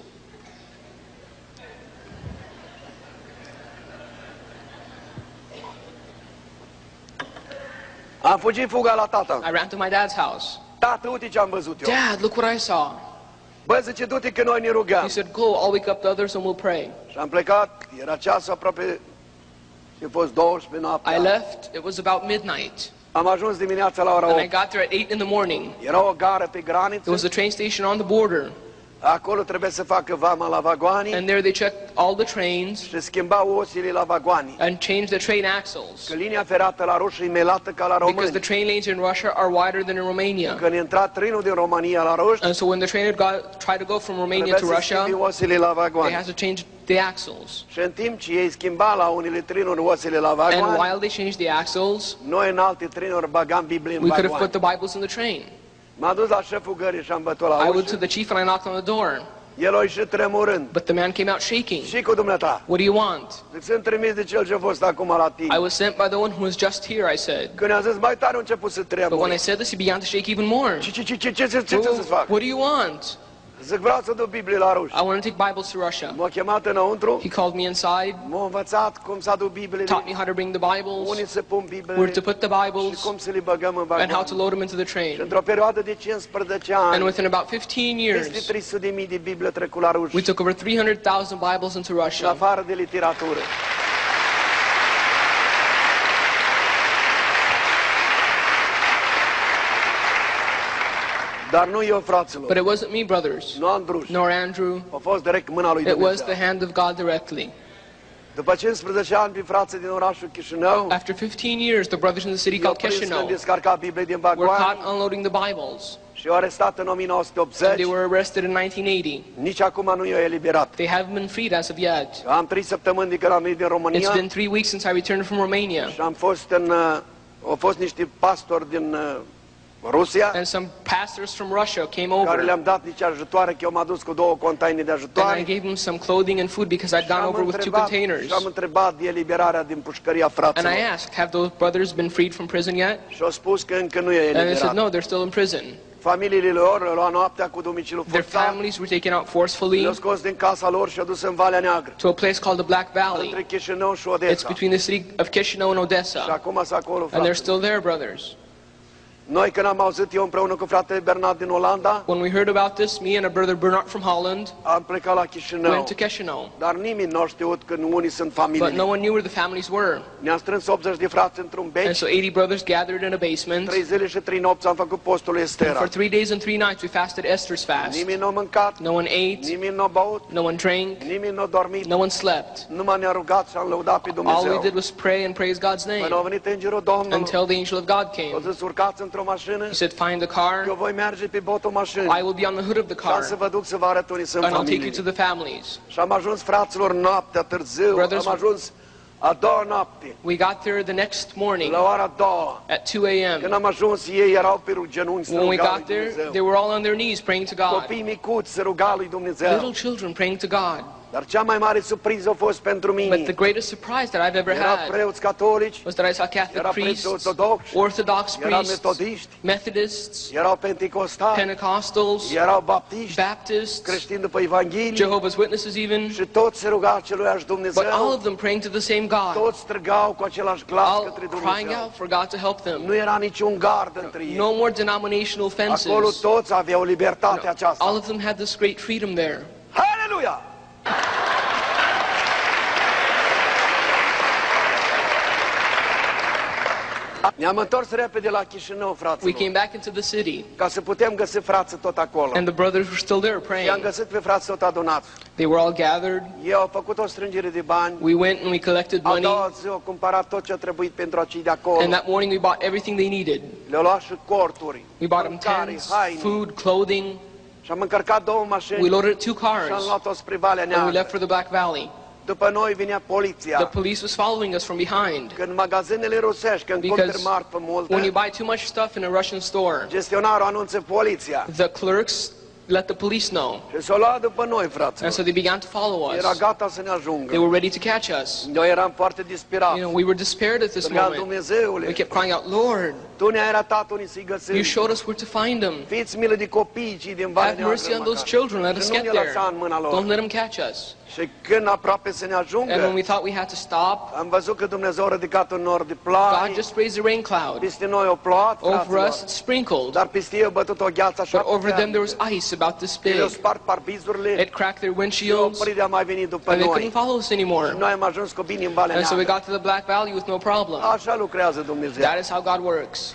Am fugit fuga la tata. I ran to my dad's house. Tată, uite ce am văzut eu. Dad, look what I saw. Bă, zice, du-te că noi ne rugăm. He said, go, I'll wake up the others and we'll pray. Și am plecat, era ceasul aproape, și a fost 12 I noaptea. left, it was about midnight. Am ajuns dimineața la ora And I 8. got there at 8 in the morning. Era o gară pe There was graniță, a train station on the border. acolo trebuie să facă vama la vagoane And there they checked all the trains și schimbau osile la vagoane. and changed the train axles. Că linia ferată la ruși e mai lată ca la Because the români. train lanes in Russia are wider than in Romania. Când intra trenul din România la ruși, And so when the train had tried to go from Romania trebuia to să schimbi Russia, osile la they vagoane. had to change the axles. Și în timp ce ei schimba la unele trenuri osile la And vagoane, while they changed the axles, noi în alte trenuri bagam Biblie în we could have vagoane. put the Bibles in the train. M-am dus la șeful gării și am bătut la I went ușă. to the chief and I knocked on the door. El a ieșit tremurând. But the man came out shaking. Și cu dumneata. What do you want? Deci sunt trimis de cel ce a fost acum la tine. I was sent by the one who was just here, I said. Când a zis mai tare a început să But when I tremure. said this, he began to shake even more. Ce să-ți fac? What do you want? Zic, vreau să duc Biblie la ruși. I want to take Bibles to Russia. M-a chemat înăuntru, He called me inside, m-a învățat cum să aduc Bibliile, taught me how to bring the unde Bibles, să pun where Bibliile to put the și Bibles, cum să le băgăm în and how vagon. to load them into the Și train. într-o perioadă de 15 And ani, within about 15 peste years, 300.000 de Biblie trecut la ruși, we took over 300,000 Bibles into în Russia. afară de literatură. Dar nu eu, But fraților, it wasn't me, brothers, nu Andruș, nor Andrew. a fost direct mâna lui It was the Dumnezeu. hand of God directly. După 15 ani, prin frații din orașul Chișinău, After 15 years, the brothers in the city i-au called prins când Chisinau descarca Biblie din were vagoane caught unloading the Bibles. și i-au arestat în And 1980. they were arrested in 1980. Nici acum nu i-au eliberat. They haven't been freed as of yet. Am 3 săptămâni de când am venit din It's România been 3 weeks since I returned from Romania. și am fost au fost niște pastori din Rusia And some pastors from Russia came care over. le-am dat niște ajutoare, că eu m-am dus cu 2 containere de And I ajutoare. gave them some clothing and food because I'd gone over with 2 containers. și am întrebat de eliberarea din pușcăria And fraților. I asked, have those brothers been freed from prison yet? Și au spus că încă nu e And they said, eliberat. no, they're still in prison. Familiile lor le-au luat noaptea cu domiciliu Their forțat, families were taken out forcefully le-au scos din casa lor și au dus în Valea Neagră, to a place called the Black Valley. între Chișinău și It's Odessa. between the city of Chisinau and Și Odessa. acum sunt acolo, And they're frate. still there, brothers. Noi când am auzit, eu împreună cu fratele Bernard din Olanda, When we heard about this, me and a brother Bernard from Holland am plecat la Chișinău. went to Chisinau. Dar nimeni nu a știut că unii sunt But no familii. one knew where the families were. Ne-am strâns 80 de frați într-un And bec, so 80 brothers gathered in a basement. 3 zile și 3 nopți am făcut postul Estera. For 3 days and 3 nights, we fasted Esther's fast. Nimeni nu a mâncat, No one ate, nimeni nu a băut, no one drank, nimeni nu a dormit, no one slept. numai ne-a rugat și am lăudat pe All we Dumnezeu. did was pray and praise God's Până a name venit îngerul Domnului, until the angel of God a came. zis, urcați într-o mașină, He said, find the eu car. voi merge pe botul I mașinii will be on the hood of the și am să car, vă duc să vă arăt unii sunt and I'll take you familii. to the families. Și am ajuns, fraților, noaptea târziu, Brothers- am ajuns a doua noapte, We got there the next morning la ora 2. at 2 Când a.m. am ajuns, ei erau pe genunchi să When we ruga got lui there, they Dumnezeu. were all on their knees praying to God. Copii micuți să ruga lui Dumnezeu. Little children praying to God. Dar cea mai mare surpriză a fost pentru But the mine. greatest surprise that I've ever Erau had preoți catolici, was that I saw Catholic erau preoți priests, ortodoxi, Orthodox erau priests, metodiști, Methodists, erau penticostali, Pentecostals, erau baptiști, Baptists, creștini după Evanghelie Jehovah's Witnesses even, și toți se ruga aceluiași but all Dumnezeu. of them praying to the same God, Toți strigau cu același glas all către crying Dumnezeu. out for God to help them. Nu era niciun gard între ei. No more denominational Acolo fences. toți aveau libertatea All aceasta. of them had this great freedom there. Haleluia! Ne-am întors repede la Chișinău, We fraților, came back into the city, ca să putem găsi frații tot acolo. and the brothers were still there I-am praying. găsit pe frați tot adunați. They were all gathered. Ei au făcut o strângere de bani. We went and we collected A money, doua zi au cumpărat tot ce a trebuit pentru acei de acolo. and that morning we bought everything they needed. Le-au luat și corturi, We bought them mâncare, tents, haine. food, clothing. Și am încărcat 2 mașini We loaded 2 și am cars, luat-o spre Valea and we left Neagră. for the Black Valley. După noi vinea The poliția. police was following us from behind, Când magazinele rusești, când because cumperi marfă multă, when you buy too much stuff in a Russian store, gestionarul anunță poliția. the clerks let the police know. Și s-o luat după noi, And fraților. so they began to follow Era us. gata să ne They ajungă. were ready to catch us. Noi eram foarte disperați. We were despaired at this Spuneam, moment. Dumnezeule, We kept crying out, Lord, Tu ne-ai arătat unii să-i you găsim. showed us where to find them. Fiți milă de copiii cei din Valea Have mercy on Neagră, those măcar. children. Let us Și nu get ne there. lăsa în mâna Don't lor. let them catch us. Și când aproape să ne And when ajungă, we thought we had to stop, am văzut că Dumnezeu a ridicat un nor de God ploaie. just raised a rain cloud. Peste noi o plouat, Over fraților. us, it sprinkled. Dar peste ei a bătut o gheață așa But over them, there was puternică. ice about this Le-au big. spart parbizurile It cracked their și au windshields, oprit de a mai veni după and they noi. couldn't follow us anymore. Și noi am ajuns cu bine în Valea And so we Neagră. got to the Black Valley with no problem. Așa lucrează Dumnezeu. That is how God works.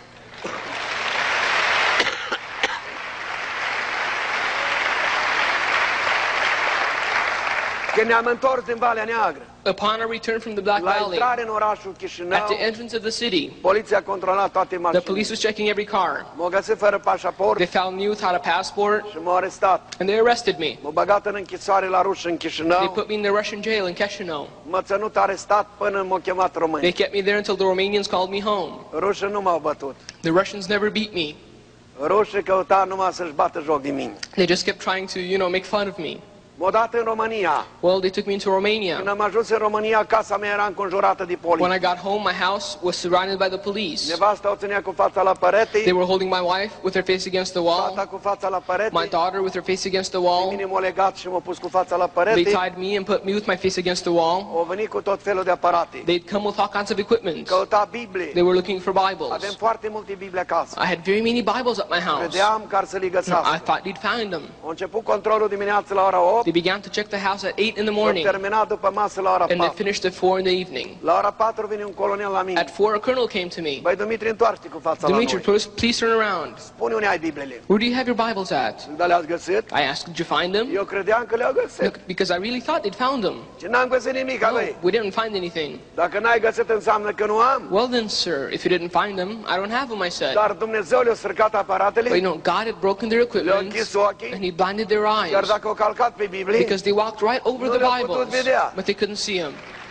Când ne-am întors din Valea Neagră, Upon our return from the Black la Valley, intrare în orașul at Chișinău, the entrance of the city, poliția controla toate the mașinile. police was checking every car. M-au găsit fără pașaport They found me without a passport, și m-au arestat. and they arrested me. M-au băgat în închisoare la rușă în They Chișinău. put me in the Russian jail in Chisinau. M-a ținut arestat până m-au chemat They români. kept me there until the Romanians called me home. Rușă nu m-au bătut. The Russians never beat me. Rușă căuta numai să-și bată joc de mine. They just kept trying to, make fun of me. M-au dat în România. Well, they took me into Când Romania. am ajuns în România, casa mea era înconjurată de When poliție. I got home, my house was surrounded by the police. Nevasta o ținea cu fața la perete, They were holding my wife with her face against the wall, fata cu fața la perete, my daughter with her face against the pe wall. mine m-au legat și m-au pus cu fața la They perete, tied me and put me with my face against the wall. au venit cu tot felul de aparate. They'd come with all kinds of equipment. Căuta Biblie. They were looking for Bibles. Avem foarte multe Biblie acasă. I had very many Bibles at my house. Credeam că ar să le I găsească. thought they'd find them. Au început controlul dimineața la ora 8, They began to check the house at 8 in the s-au morning, terminat după masă la ora and they 4. finished at 4 in the evening. La ora 4 vine un colonel la mine. At 4, a colonel came to me. Băi, Dumitru, întoarce cu fața la Dimitri, noi. please turn around. Spune unde ai Bibliile. Where do you have your Bibles at? Dar le-ați găsit? I asked, did you find them? Eu credeam că le-au găsit. Look, because I really thought they'd found them. Și n-am găsit nimic, No, băi. we didn't find anything. Dacă n-ai găsit înseamnă că nu am. Well then, sir, if you didn't find them, I don't have them, I said. Dar Dumnezeu le-a stricat But aparatele, you know, God had broken their equipment, închis ochii, and He blinded their chiar eyes, dacă au calcat pe Biblie, because they walked right over Nu the le-au putut Bibles, vedea. but they couldn't see them.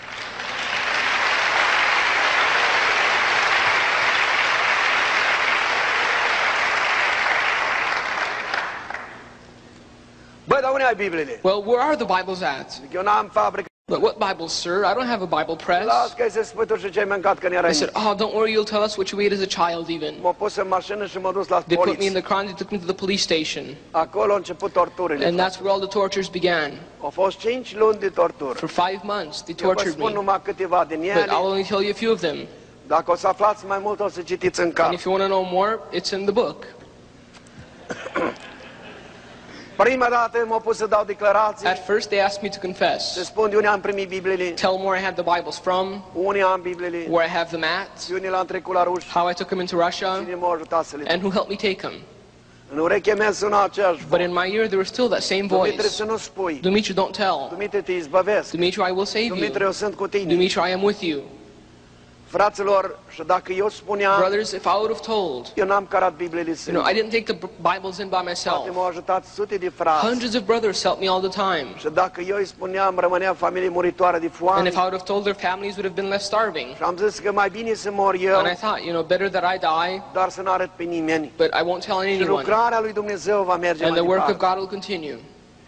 băi, dar unde ai Bibliile? Well, where are the Bibles at? Zic, eu n-am fabrică. But what Bibles, sir? I don't have a Bible Las press. că să spui tu și ce ai mâncat când They erai said, mic. oh, don't worry, you'll tell us what you ate as a child even. M-au pus în mașină și m-au dus la They put me in poliție. the car and they took me to the police station. Acolo au început torturile. And that's where all the tortures began. Au fost 5 luni de tortură. For 5 months, they Eu vă tortured spun me. numai câteva din But ele. I'll only tell you a few of them. Dacă o să aflați mai mult, o să citiți în And carte. if you want to know more, it's in the book. Prima dată m-au pus să dau declarații, At first, they asked me to să confess. spun de unde am primit Bibliile, Tell them where I had the Bibles from, unde am Bibliile, where I have them at, de unde l-am trecut la ruși, how I took them into Russia, cine m-a ajutat să le and who helped me take them. În urechea mea suna aceeași But voce. in my ear, there was still that same Dumitru, voice. să nu spui. Dumitru, don't tell. Dumitru, te izbăvesc. Dumitru, I will save Dumitru, you. eu sunt cu tine. Dumitru, I am with you. Fraților, și dacă eu spuneam, Brothers, if I would have told, eu n-am carat Bibliile you know, I singur. didn't take the Bibles in by Poate myself. m-au ajutat sute de frați. Hundreds of brothers helped me all the time. Și dacă eu îi spuneam, rămânea familie muritoare de And foame. if I would have told, their families would have been left starving. Și am zis că mai bine să mor eu, And I thought, you know, better that I die, dar să nu arăt pe nimeni. but I won't tell Și anyone. lucrarea lui Dumnezeu va merge And mai the work of departe. God will continue.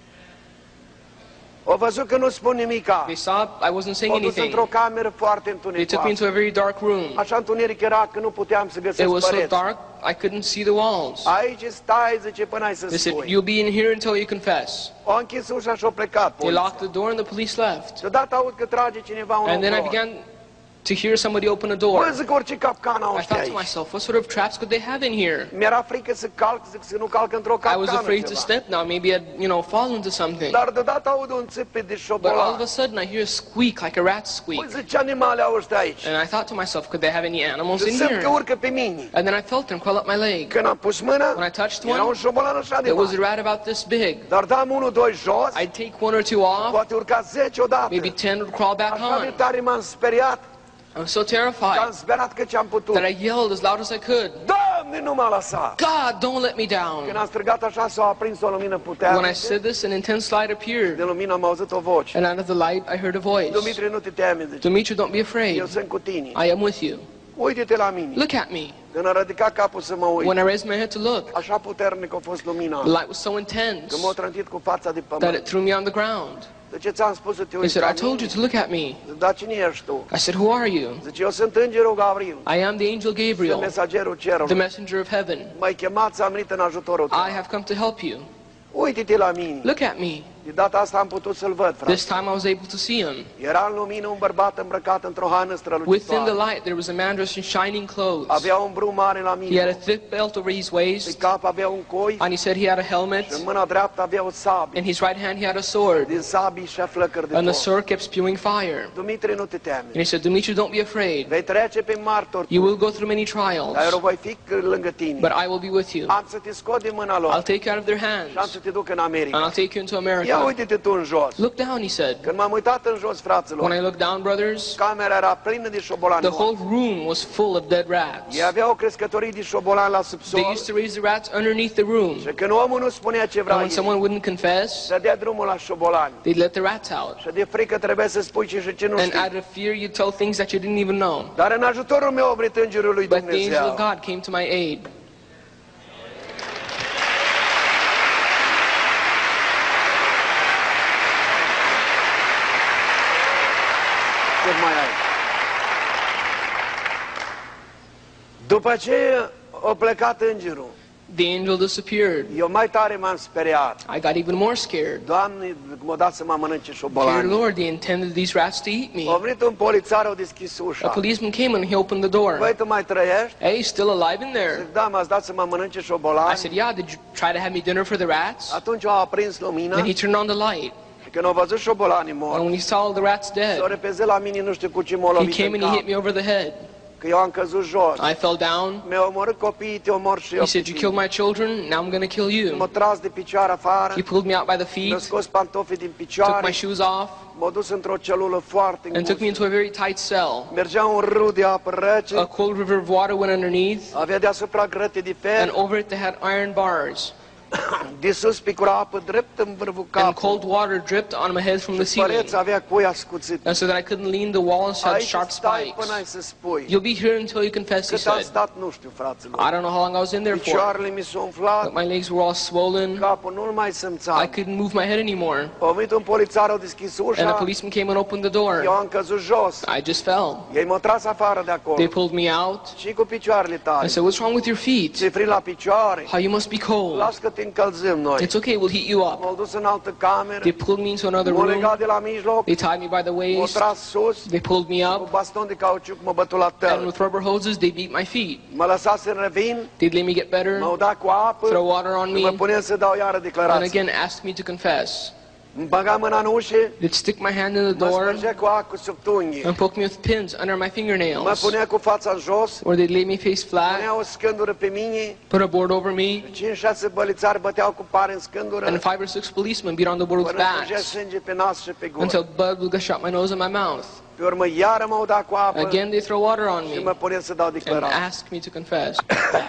Au văzut că nu spun nimica. They saw I wasn't saying M-au dus anything. într-o cameră foarte They took me into întunecoasă. a very dark room. Așa întuneric era că nu puteam să It găsesc was so păreți. dark, I couldn't see the walls. Aici stai, zice, până ai să They said, spui. you'll be in here until you confess. O închis ușa și o plecat. They poliția. locked the door and the police left. Deodată aud că trage cineva un And then I omor. began to hear somebody open a Bă, door. zic, orice capcană au I ăștia thought to aici. myself, what sort of traps could they have in here? Mi-era frică să calc, zic, să nu calc într-o I was capcană afraid to ceva. step now. Maybe I'd, you know, fall into something. Dar deodată aud un țipit de But all of a șobolan. sudden, I hear a squeak like a rat squeak. Băi, zic, ce animale au ăștia aici? And I thought to myself, could they have any animals Și in simt că here? urcă pe mine. And then I felt them crawl up my leg. Când am pus mâna, When I touched era un one, șobolan așa de it was a mare. rat about this big. Dar dam unul, doi jos, I'd take one or two off, poate urca 10 odată. maybe 10 would crawl back Așa de on. tare m-am speriat, I was so că am terrified sperat că ce-am putut. that I yelled as loud as I could, Doamne, nu m-a lăsat! God, don't let me Când down. am strigat așa, s-a aprins o lumină When I puternică. said this, an intense light De appeared. lumină am auzit o voce. And out of the light, I heard a voice. Dumitru, nu te teme, zice. Dumitru, don't be afraid. Eu sunt cu tine. I am with you. Uite-te la mine. Look at me. Când am ridicat capul să mă When uit, I raised my head to look, așa puternic a fost lumina. the light was so intense Că m-a trântit cu fața de that pământ. it threw me on the ground. De ce ți-am spus să te He uiți said, la I told you mine? to look at me. Zic, dar cine ești tu? I said, who are you? Zice, eu sunt îngerul Gabriel, I am the angel sunt Gabriel, mesagerul the cerului. messenger of heaven. M-ai chemat să am venit în ajutorul tău. I have come to help you. Uite-te la mine. Look at me. De data asta am putut să-l văd, frate. This time I was able to see him. Era în lumină un bărbat îmbrăcat într-o haină Within the strălucitoare. light, there was a man dressed in shining clothes. Avea un brâu mare la He had a mine. thick belt over his Pe waist, cap avea un coi and he said he had a și helmet. în mâna dreaptă avea o sabie. In his right hand, he had a sword, Din sabii și flăcări de and the foc. sword kept spewing fire. Dumitru, nu te teme. And he said, Dumitru, don't be afraid. Vei trece pe martor, You will go through many dar eu trials, voi fi lângă tine. but I will be with you. Am să te scot din mâna I'll lor take you out of their și am hands, să te duc în and America. I'll take you into Ia America. uite-te tu în jos. Look down, he said. Când m-am uitat în jos, When I fraților, looked down, brothers, camera era plină de șobolani the morți. whole room was full of dead rats. Ei aveau o crescătorie de șobolani la subsol They used to raise the rats underneath the room. și când omul nu spunea ce And vrea when el, someone wouldn't confess, să dea drumul la șobolani. they'd let the rats out. Și de frică trebuie să spui ce nu And știi. out of fear, you'd tell things that you didn't even know. Dar în ajutorul meu a venit îngerul lui But the angel Dumnezeu. of God came to my aid. cât mai ai. După ce a plecat îngerul, The angel disappeared. eu mai tare m-am speriat. I got even more scared. Doamne, m-a dat să mă mănânce Dear șobolani. Lord, they intended these rats to eat A me. venit un polițar, a deschis A ușa. policeman came and he opened the door. Băi, tu mai trăiești? Hey, still alive in there? Zic, da, m-ați dat să mă mănânce I șobolani. said, yeah, did you try to have me dinner for the rats? Atunci a aprins lumina Then he turned on the light. și când au văzut șobolanii And mor, when he saw the rats s-au dead, repezit la mine, nu știu cu ce m-a he lovit came în and he hit cap. me over the head. Că eu am căzut jos. I fell down. Mi-au omorât copiii, te omor și eu. He said, you killed my children, now I'm going to kill M-a you. tras de picioare afară, He pulled me out by the mi-a feet, scos pantofii din took my picioare, shoes off, m-a dus într-o celulă foarte and took me îngustă. into a very tight cell. Mergea un râu de apă A rece, cold river of water went underneath, avea deasupra grăte de and fer, over it they had iron bars. de sus picura apă drept în vârful And capului. cold water dripped on my head from the ceiling. Păreț avea cui ascuțit. And so that I couldn't lean, the walls had Aici sharp stai până ai spikes. să spui. You'll be here until you confess, he Cât am said. stat, nu știu, fraților. I don't know how long I was in there for, Picioarele mi s-au umflat, but my legs were all swollen. capul nu-l mai I simțeam. couldn't move my head anymore. A venit un polițar, a deschis And a ușa, policeman came and opened the eu door. am căzut jos. I just fell. Ei m-au tras afară de They acolo. pulled me out. Și cu picioarele I tale. said, what's wrong with your feet? Ți-e frig la picioare. How you must be cold. Las că te încălzim noi. It's okay, we'll heat you up. M-au dus în altă cameră, They pulled me into another m-au room. legat de la mijloc, They tied me by the m-au waist. tras sus, They pulled me cu up. baston de cauciuc m-au bătut la And tăl. with rubber hoses, they beat my feet. Mă lăsat să revin, They'd let me get better, m-au dat cu apă, throw water on și mă me, puneam să dau iară and declarații. again asked me to confess. Îmi băga mâna în ușă, They'd stick my hand in the mă door spărgea cu acul sub tunghii. and poke me with pins under my Mă fingernails. punea cu fața în jos, Or they'd lay me face flat, punea o scândură pe mine, put a board over me, 5-6 bălițari băteau cu pare în scândură, and 5 or 6 policemen beat on the board with până curgea bats sânge pe nas și pe gură. until blood would gush out my nose and my mouth. Pe urmă iară m-au dat cu apă Again, they throw water on și me mă punea să dau and declarații. ask me to confess.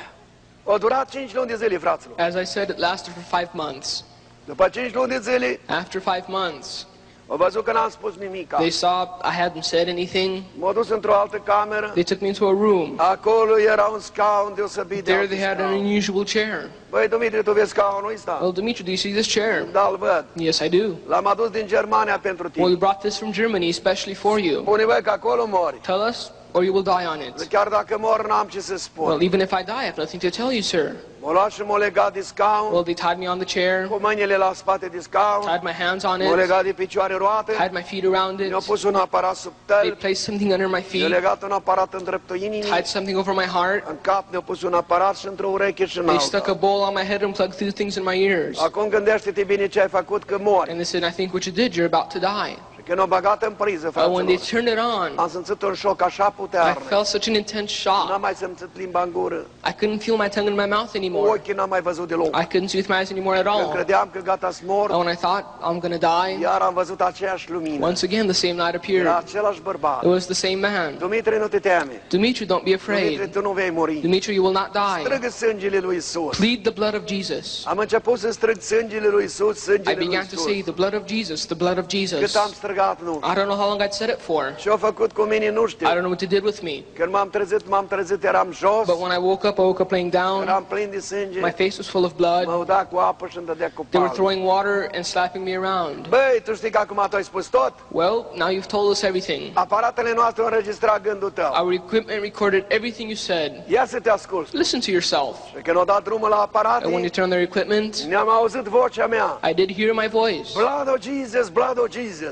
A durat 5 luni de zile, fraților. As I said, it lasted for 5 months. După 5 luni de zile, After 5 months, au văzut că n-am spus nimic. they saw I hadn't said anything. M-au dus într-o altă cameră. They took me into a room. Acolo era un scaun deosebit de There alt they had an scaun. unusual chair. Băi, Dumitru, tu vezi scaunul ăsta? Well, Dimitri, do you see this chair? Da, îl văd. Yes, I do. L-am adus din Germania pentru Well, tine. we brought this from Germany, especially for you. Spune, băi, că acolo mori. Tell us, or you will die on it. Chiar dacă mor, n-am ce să spun. Well, even if I die, I have nothing to tell you, sir. M-a luat și m-a legat de scaun, Well, they tied me on the chair, cu mâinile la spate de scaun, tied my hands on m-a it, legat de picioare roate, tied my feet around it. mi-a pus un aparat sub They tăl, placed something under my mi-a feet, legat un aparat în dreptul inimii, tied something over my heart. în cap mi-a pus un aparat și într-o ureche și în They stuck a alta. bowl on my head and plugged through things in my ears. Acum gândește-te bine ce ai făcut, că mori. And they said, I think what you did, you're about to die. Și când o băgat în priză, But when they fraților, turned it on, am simțit un șoc așa I puternic. felt such an intense N-am shock. mai simțit limba în gură, I couldn't feel my tongue in my mouth cu anymore. ochii n-am mai văzut deloc. I couldn't see with my eyes anymore at Când all. credeam că gata să mor, And when I thought I'm gonna die, iar am văzut aceeași lumină. once again the same light appeared. Era același bărbat. It was the same man. Dumitru, nu te teme. Dimitri, don't be Dumitru, afraid. tu nu vei muri. Dimitri, you will not die. Strigă sângele lui Isus. Plead the blood of Jesus. Am început să strig sângele lui Isus, I sângele lui began to say, Isus. the blood of Jesus, the blood of Jesus. Cât am strigat, nu. I don't know how long I'd said it for. Ce-a făcut cu mine, nu știu. I don't know what it did with me. Când m-am trezit, eram jos, But when I woke up laying down. eram plin de sânge, My face was full of blood. mă uda cu apă și îmi dădea cu They were palme. throwing water and slapping me around. Băi, tu știi că acum tu ai spus tot? Well, now you've told us everything. Aparatele noastre au înregistrat gândul tău. Our equipment recorded everything you said. Ia să te ascult. Listen to yourself. Și când au dat drumul la And when aparate, you turn on their equipment, ne-am auzit vocea mea. I did hear my voice. Blood of Jesus, blood of Jesus.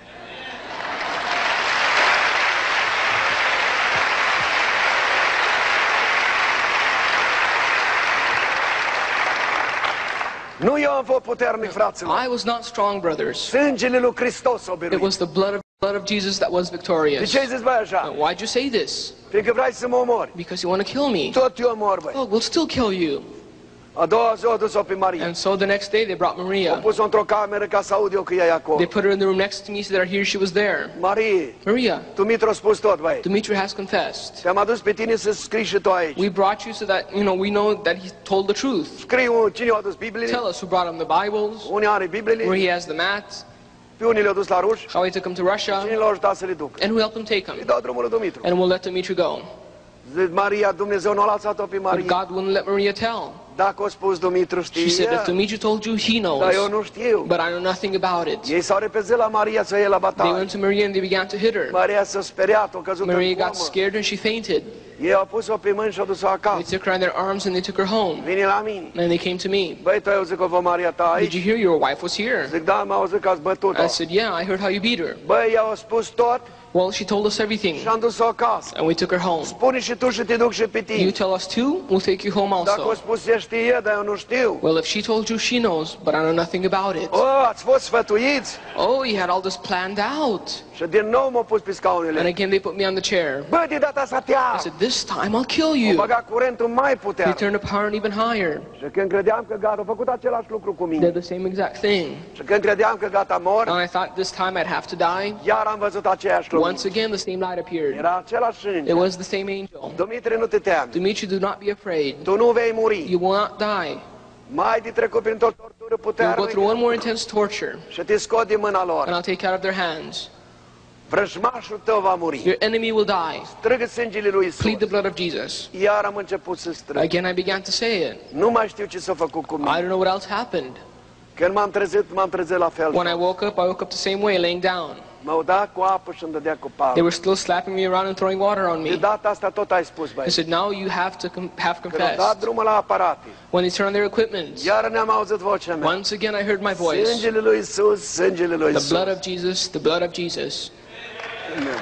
Nu eu am fost puternic, fraților. I was not strong, brothers. Sângele lui Hristos o It biruit. was the blood of Jesus that was De victorious. ce ai zis, băi, așa? Why'd you say this? Fiindcă vrei să mă omori. Because you want to kill me. Tot eu omor, băi. Oh, we'll still kill you. A doua zi o dus-o pe Maria. And so the next day they brought Au Maria. pus-o într-o cameră ca să aud eu că e acolo. They put her in the room next to me so that I hear she was there. Marie, Maria, Dumitru a spus tot, băi. Dimitri has confessed. Te-am adus pe tine să scrii și tu aici. We brought you so that, we know that he told the truth. Scriu cine a adus Bibliile, Tell us who brought him the Bibles, unii are where Bibliile, he has the mats, pe unii le-au dus la ruși, how he took him to cine Russia, l-a ajutat să le ducă. and who helped him take Îi him. dau drumul lui Dumitru. And we'll let Dimitri go. Zic, Maria, Dumnezeu nu a lăsat-o pe But Maria. God wouldn't let Maria tell. Dacă a spus Dumitru She said, if știe, Dimitri told you, he dar eu knows. nu știu. But I know nothing about it. Ei s-au repezit la Maria să iei la They bătaie. went to Maria and they began to hit her. Maria s-a speriat, a căzut Maria în got comă. scared and she fainted. Ei au pus-o pe mâini și au dus-o They acasă. took her in their arms and they took her home. Vine la mine. And they came to me. Băi, tu ai auzit că vă Maria ta Did you aici? hear your wife was here? Zic, da, m-au auzit că ați bătut-o. I said, yeah, I heard how you beat her. Băi, i-au spus tot Well, she told us everything. și am dus-o acasă. And we took her home. Spune și tu și te duc și pe You tine. tell us too, we'll take you home Dacă o also. spus ea știe, dar eu nu știu. Well, if she told you, she knows, but I know nothing about it. O, ați fost sfătuiți? Oh, you had all this planned out. Și din nou m-au pus pe And scaunele. again, they put me on the chair. Bă, de data asta te I ia. said, this time I'll kill O you. băga curentul mai They puternic. turned the power even higher. Și când credeam că gata, au făcut același lucru cu Did mine. the same exact thing. Și când credeam că gata mor, And I thought this time I'd have to die. iar am văzut aceeași lucru. Once again, the same light appeared. Era același It înger. was the same angel. Dumitru, nu te temi. Dimitri, do not be afraid. Tu nu vei muri. You will not die. Mai de trecut printr-o tortură You'll go through one puternică more intense torture, și te scot din mâna and lor. I'll take you out of their hands. Vrăjmașul tău va muri. Your enemy will die. Strigă sângele lui Isus. Plead the blood of Jesus. Iar am început să strâng. Again, I began to say it. Nu mai știu ce s-a făcut cu I mine. don't know what else happened. Când m-am trezit la fel. When I woke up the same way, laying down. M-au dat cu apă și îmi dădea cu They palmă. were still slapping me around and throwing water on De me. data asta tot ai spus, I băi. said, now you have to have Când au dat confessed. drumul la aparate, When they turned on their equipment, iar ne-am auzit vocea mea. once again I heard my voice. Sângele lui Isus, sângele lui The Isus. blood of Jesus, the blood of Jesus. Amen.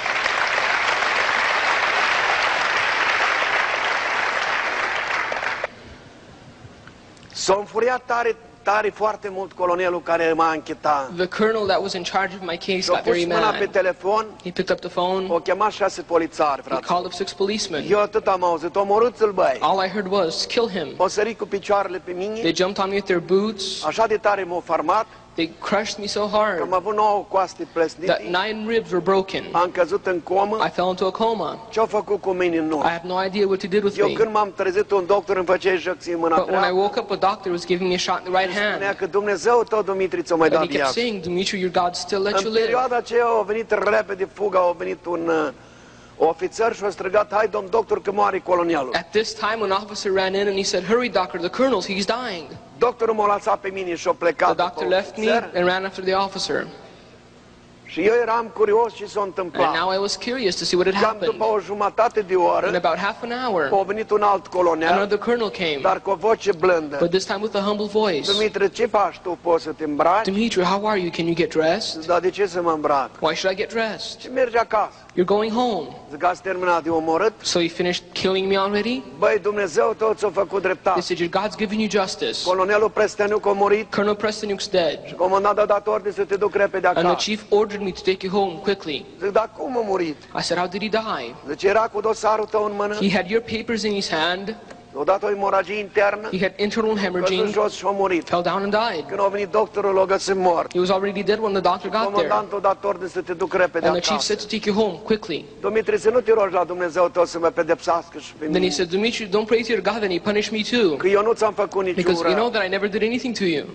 S-a înfuriat tare foarte mult colonelul care m-a închetat. The colonel that was in charge of my case Și-a got pus very mâna pe mad. telefon, He picked up the phone. o chemat 6 polițari, He frate. called up 6 policemen. Eu atât am auzit, omorâți-l, băi. All I heard was, kill him. O sări cu picioarele pe mine, They jumped on me with their boots. așa de tare m-au farmat, They crushed me so că am hard avut 9 coaste that plesnite, 9 ribs were broken. am căzut în comă. I fell into a coma. Ce-au făcut cu mine nu? I have no idea what he did with Eu me. când m-am trezit, un doctor îmi făcea injecții în mâna But when I dreaptă. woke up, a doctor was giving me a shot in the right Spunea hand. că Dumnezeu tău, Dumitru, ți-o mai And dat he kept viață. saying, Dimitri, your God still let you În live. perioada aceea a venit repede fuga, a venit un ofițer și a strigat, hai, domn doctor, că moare colonelul. At this time, an officer ran in and he said, hurry, doctor, the colonel, he's dying. Doctorul m-a lăsat pe mine și a plecat The doctor după left me ofițer. and ran after the officer. Și eu eram curios ce s-a And întâmplat. now I was curious to see what had Cam happened. după o jumătate de In oră, about half an a hour, venit un alt colonel, another colonel came, dar cu o voce blândă. but this time with a humble voice. Dumitru, ce faci tu? Poți să te îmbraci? Dimitri, how are you? Can you get dressed? Dar de ce să mă îmbrac? Why should I get dressed? Și mergi acasă. You're going home. Zic, ați terminat de omorât? So you finished killing me already? Băi, Dumnezeu tot ți-a făcut They dreptate. said, your God's given you justice. Colonelul Presteniu a murit, Colonel Prestanuke's dead. comandantul a dat ordine să te duc repede And the acasă. chief ordered me to take you home quickly. Zic, dar cum a murit? I said, how did he die? Zice, era cu dosarul tău în mână, He had your papers in his hand. a dat o imoragie internă, He had internal căzut hemorrhaging, jos și a murit. fell down and died. Când a venit doctorul, l-a găsit mort. He was already dead when the doctor got there. Comandantul a dat ordine să te duc repede And the chief acasă. said to take you home quickly. Dumitru, să nu te rogi la Dumnezeu tău să mă pedepsească și pe Then he mine. said, Dimitri, don't pray to your God that he punish me too. Că eu nu ți-am făcut niciun Because you know rău. that I never did anything to you.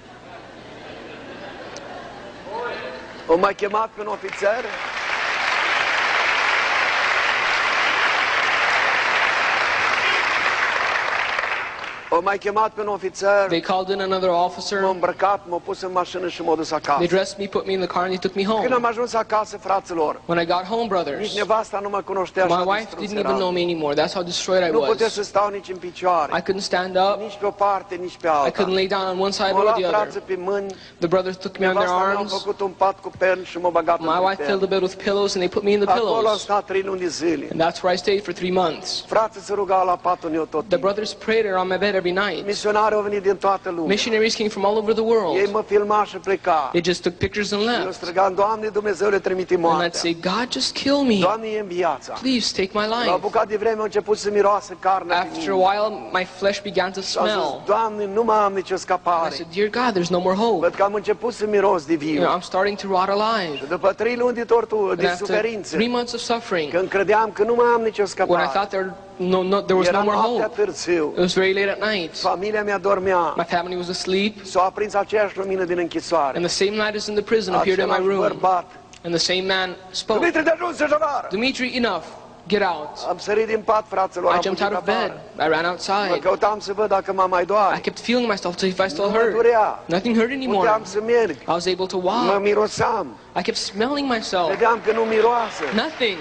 O mai chemat pe un ofițer. O mai chemat pe un ofițer. They called in another M-a officer. îmbrăcat, m-a pus în mașină și m-a dus They acasă. dressed me, put me in the car, and they took me Când home. am ajuns acasă, fraților, When I got home, nici brothers, nevasta nu mă cunoștea my așa wife distrus didn't even know eram. me anymore. That's how destroyed I Nu putea was. să stau nici în I picioare, couldn't stand up. nici pe o parte, nici pe I alta. couldn't lay down on one side M-a or luat the brațe other. pe mâini, The brothers took me on their nevasta mea a arms. făcut un pat cu pen și m-a băgat My în wife filled the pen. bed with pillows, and they put me in the Acolo am pillows. stat 3 luni de zile. And that's where I stayed for 3 months. Frații se rugau la patul meu tot The timpul. brothers prayed around my bed every night. Misionarii au venit din toată lumea. Missionaries came from all over the Ei world. mă filma și pleca. They just took pictures and Eu left. strigam, Doamne, Dumnezeu le trimite And I'd moartea. say, God, just kill me. Doamne, e în viața. Please take my La o life. bucată de vreme a început să miroasă carne pe After a mine. while, my flesh began to Și am zis, smell. Doamne, nu mai am nicio I scapare. said, Dear God, there's no more hope. Văd că am început să miros de viu. I'm starting to rot alive. Și după 3 luni de And de after suferință, 3 months of suffering, când credeam că nu mai am nicio when I scapare, thought there was era no more noaptea hope, târziu, it was very late at night. familia mea dormea, My family was asleep, s-a aprins aceeași lumină din închisoare. and the same light as in the prison appeared in my Același room. bărbat, And the same man spoke. Dumitru, de ajuns să joară! Dimitri, enough. get out. Am sărit din pat, fraților, I am jumped fugit out of bed. afară. I ran Mă outside. căutam să văd dacă mă mai I doare. kept feeling myself to see if I still Nu mă hurt. durea. Nothing hurt anymore. Puteam să merg. I was able to Mă walk. mirosam. I kept smelling myself. Vedeam că nu miroasă. Nothing.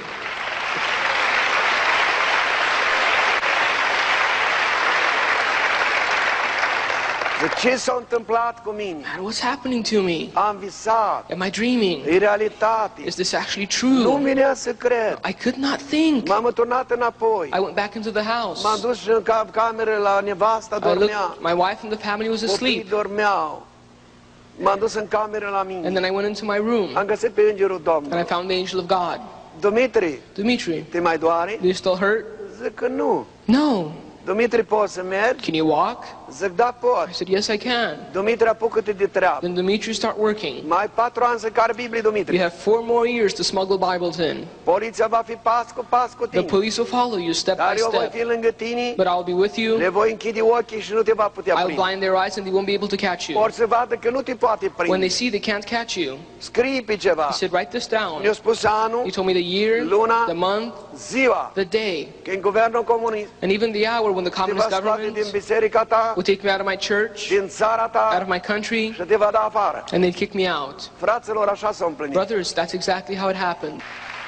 Ce s-a întâmplat cu mine? Man, what's happening to me? Am visat. Am I dreaming? E realitate. Is this actually Nu true? venea să cred. I could not think. M-am turnat înapoi. I went back into the house. M-am dus în cameră la nevasta, I dormea. looked, my wife and the family was Copiii asleep. dormeau. M-am dus în cameră la And mine. then I went into my room Am găsit pe Îngerul and I Domnului. found the angel of God. Dumitri, Dimitri, te mai doare? do you still hurt? Zic că nu. No. Dumitri, poți să mergi? Can you walk? Zic, da, I pot. said, yes, I can. Dumitri, apucă-te de treabă. Then Dimitri, start working. Mai 4 ani să car Biblie, You Dumitri. have 4 more years to smuggle Bibles in. Poliția va fi pas cu The tine. police will follow you step by Dar eu voi step. fi lângă tine, But I'll be with you. le voi închide ochii și nu te va putea I'll prinde. blind their eyes and they won't be able to catch you. Or să vadă că nu te poate When prinde. they see they can't catch you, Scrii pe ceva. he said, write this down. Mi-a spus anul, He told me the year, Luna, the month, ziua, the day, că în guvernul comunist and even the hour when the te va communist scoate din government biserica ta, would take me out of my church, din țara out ta of my country, și te va da afară. and they'd kick me out. Fraților, așa s-a împlinit. Brothers, that's exactly how it happened.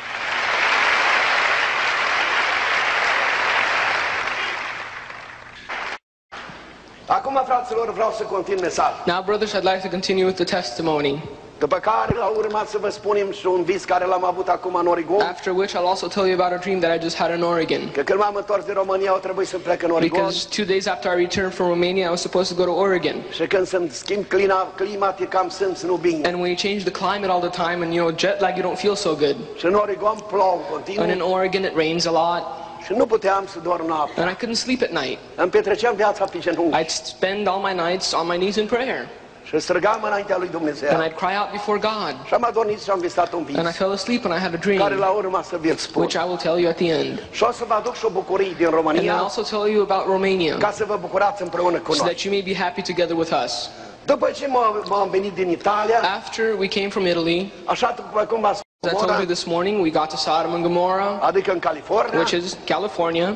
Acum, fraților, vreau să continui mesaj. Now, brothers, I'd like to continue with the testimony, După care, la urmă, să vă spunem și un vis care l-am avut acum în Oregon. after which I'll also tell you about a dream that I just had in Oregon. Că când m-am întors din România, au trebuit să plec în Oregon. Because 2 days after I returned from Romania, I was supposed to go to Oregon. Și când să-mi schimb climatic, cam simți nu bine. And when you change the climate all the time and, jet lag, you don't feel so good. Și în Oregon plouă And in continuu Oregon, it rains a lot, și nu puteam să dorm noaptea. and I couldn't sleep at night. Îmi petreceam viața pe genunchi I'd spend all my nights on my knees in prayer, și strigam înaintea lui Dumnezeu. and I'd cry out before God. Și am adormit și am visat un vis, And I fell asleep and I had a care dream, la urmă să vi-l spun. which I will tell you at the end. Și o să vă aduc și o bucurie din And I'll România, also tell you about Romania, ca să vă bucurați împreună cu so noi. that you may be happy together with us. După ce m-am venit din Italia, After we came from Italy, așa după cum v-am as I told you spus, this morning, we got to Sodom and Gomorrah, adică în California, which is California.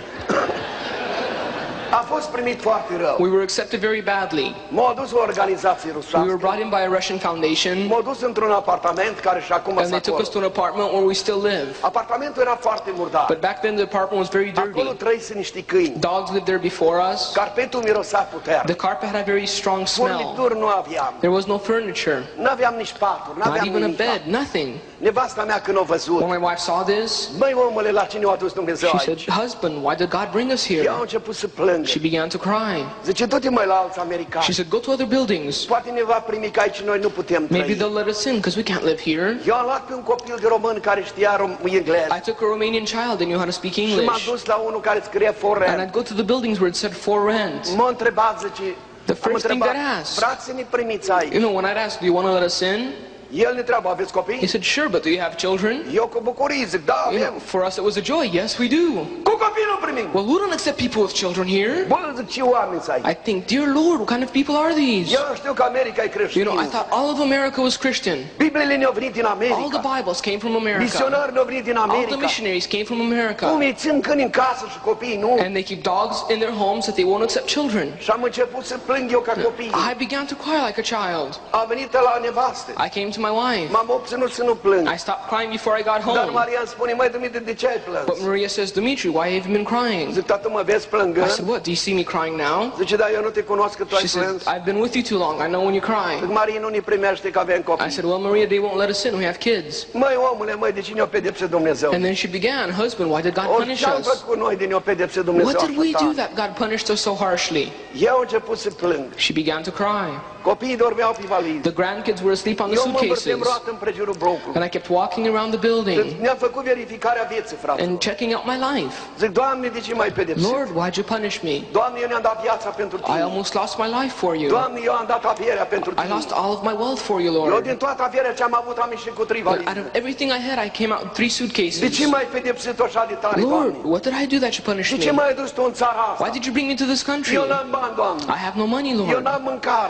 a fost primit foarte rău. We were accepted very badly. M-a dus o organizație We were rusească, brought in by a Russian foundation, m-a dus într-un apartament care și acum and s-a they took us to an apartment where we still live. Apartamentul era foarte murdar. But back then, the apartment was very Acolo dirty. trăise niște câini. Dogs lived there before us. Carpetul mirosea puternic. The carpet had a very strong smell. Furnituri nu aveam. There was no furniture, N-aveam nici paturi, not n-aveam even a nimic. bed, nothing. Nevasta mea când a văzut, When my wife saw this, măi omule, la cine a adus Dumnezeu she aici? said, husband, why did God bring us Eu here? am început să plâng. She began to cry. Zice, du-te mai la alți americani. She said, go to other buildings. Poate ne va primi că aici noi nu putem Maybe trăi. they'll let us in because we can't live here. Eu am luat pe un copil de român care știa engleză I took a Romanian child that knew how to speak și m-am English. dus la unul care scrie for And rent. I'd go to the buildings where it said for rent. M-a întrebat, zice, The am first thing întrebat, that asked, frați, să ne primiți aici. you know, when I'd ask, do you want to let us in? El ne întreabă, aveți He copii? said, sure, but do you have children? Eu cu bucurie zic, da, You know, avem. for us it was a joy. Yes, we do. Cu copii nu primim. Well, we don't accept people with children here. Bă, zic, ce oameni să ai? I think, dear Lord, what kind of people are these? Eu știu că America e You creștină. know, I thought all of America was Christian. Bibliile ne-au venit din All the America. Bibles came from America. Misionari ne-au venit din All the America. missionaries came from America. Unii țin câini în casă și copiii nu. And they keep dogs in their homes that they won't accept children. Și am început să plâng eu ca copii. I began to cry like a child. Am venit la nevastă. I came to my wife. M-am obținut să nu plâng. I stopped crying before I got Dar home. Maria îmi spune, măi, Dumitru, de ce ai plâns? But Maria says, Dimitri, why have you been crying? Zic, tată, mă vezi I plângând? said, what, do you see me crying now? Zice, da, eu nu te cunosc că tu She ai said, plâns. I've been with you too long. I know when you cry. Zic, Maria nu ne primește că avem I copii. said, well, Maria, they won't let us in. We have kids. Măi, omule, măi, de ce ne-o pedepse Dumnezeu? And then she began, husband, why did God punish Ce-am us? făcut noi de ne-o pedepse Dumnezeu What did we așa do tare? that God punished us so harshly? Eu am început să plâng. She began to cry. Copiii dormeau pe valize. The grandkids were asleep on the Eu mă învârteam suitcases. roată împrejurul blocului. And I kept walking around the building Ne-a făcut verificarea vieții, frate. and checking out my life. Zic, Doamne, de ce m-ai pedepsit? Lord, why'd you punish me? Doamne, eu ne-am dat viața pentru I Tine. almost lost my life for you. Doamne, eu am dat averea pentru I Tine. lost all of my wealth for you, Eu Lord. din toată averea ce am avut am ieșit cu 3 But out valize. of everything I had, I came out with 3 De suitcases. ce m-ai pedepsit așa de tare, Lord, Doamne? what did I do that you De punished ce me? m-ai dus tu în țara Why asta? did you bring me to this country? Eu n-am bani, Doamne. I have no money, Eu Lord. n-am mâncare. I have no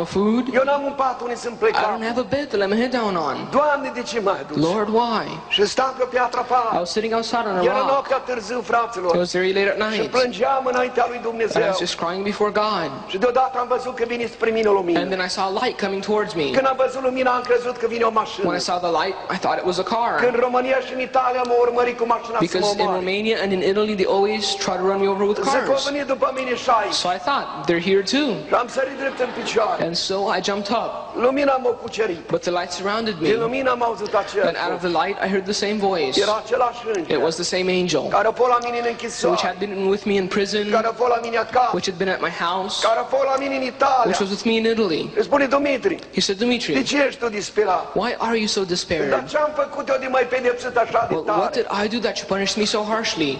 no food. Eu n-am un pat unde să-mi plec I don't capul. have a bed to let my head down on. Doamne, de ce m-ai dus? Lord, why? Și stam pe piatra I pare. was sitting outside on a Era rock. noaptea târziu, fraților. It was very late at Și night. plângeam înaintea lui And I Dumnezeu. was just crying before God. Și deodată am văzut că vine spre mine o lumină. And then I saw a light coming towards me. Când am văzut lumina, am crezut că vine o mașină. When I saw the light, I thought it was a car. Când România și în Italia m-au urmărit cu mașina să mă Because in omoare. Romania and in Italy, they always try to run me over with Zic că au cars. venit după mine și aici. So I thought, they're here too. Și am sărit drept în picioare. And so I jumped up. Lumina m-a cucerit. But the light surrounded me. Din lumină am auzit acel And out of the light, I heard the same voice. Era același It înger was the same angel, care a fost la mine în which închisoare, had been with me in prison, care a fost la mine acasă, which had been at my house, care a fost la mine în Italia. which was with me in Italy. Îi spune, Dumitri, He said, de Dimitri, ce ești tu disperat? why are you so Dar despaired? ce-am făcut eu de mai pedepsit așa de Well, what tare? did I do that you punished me so harshly?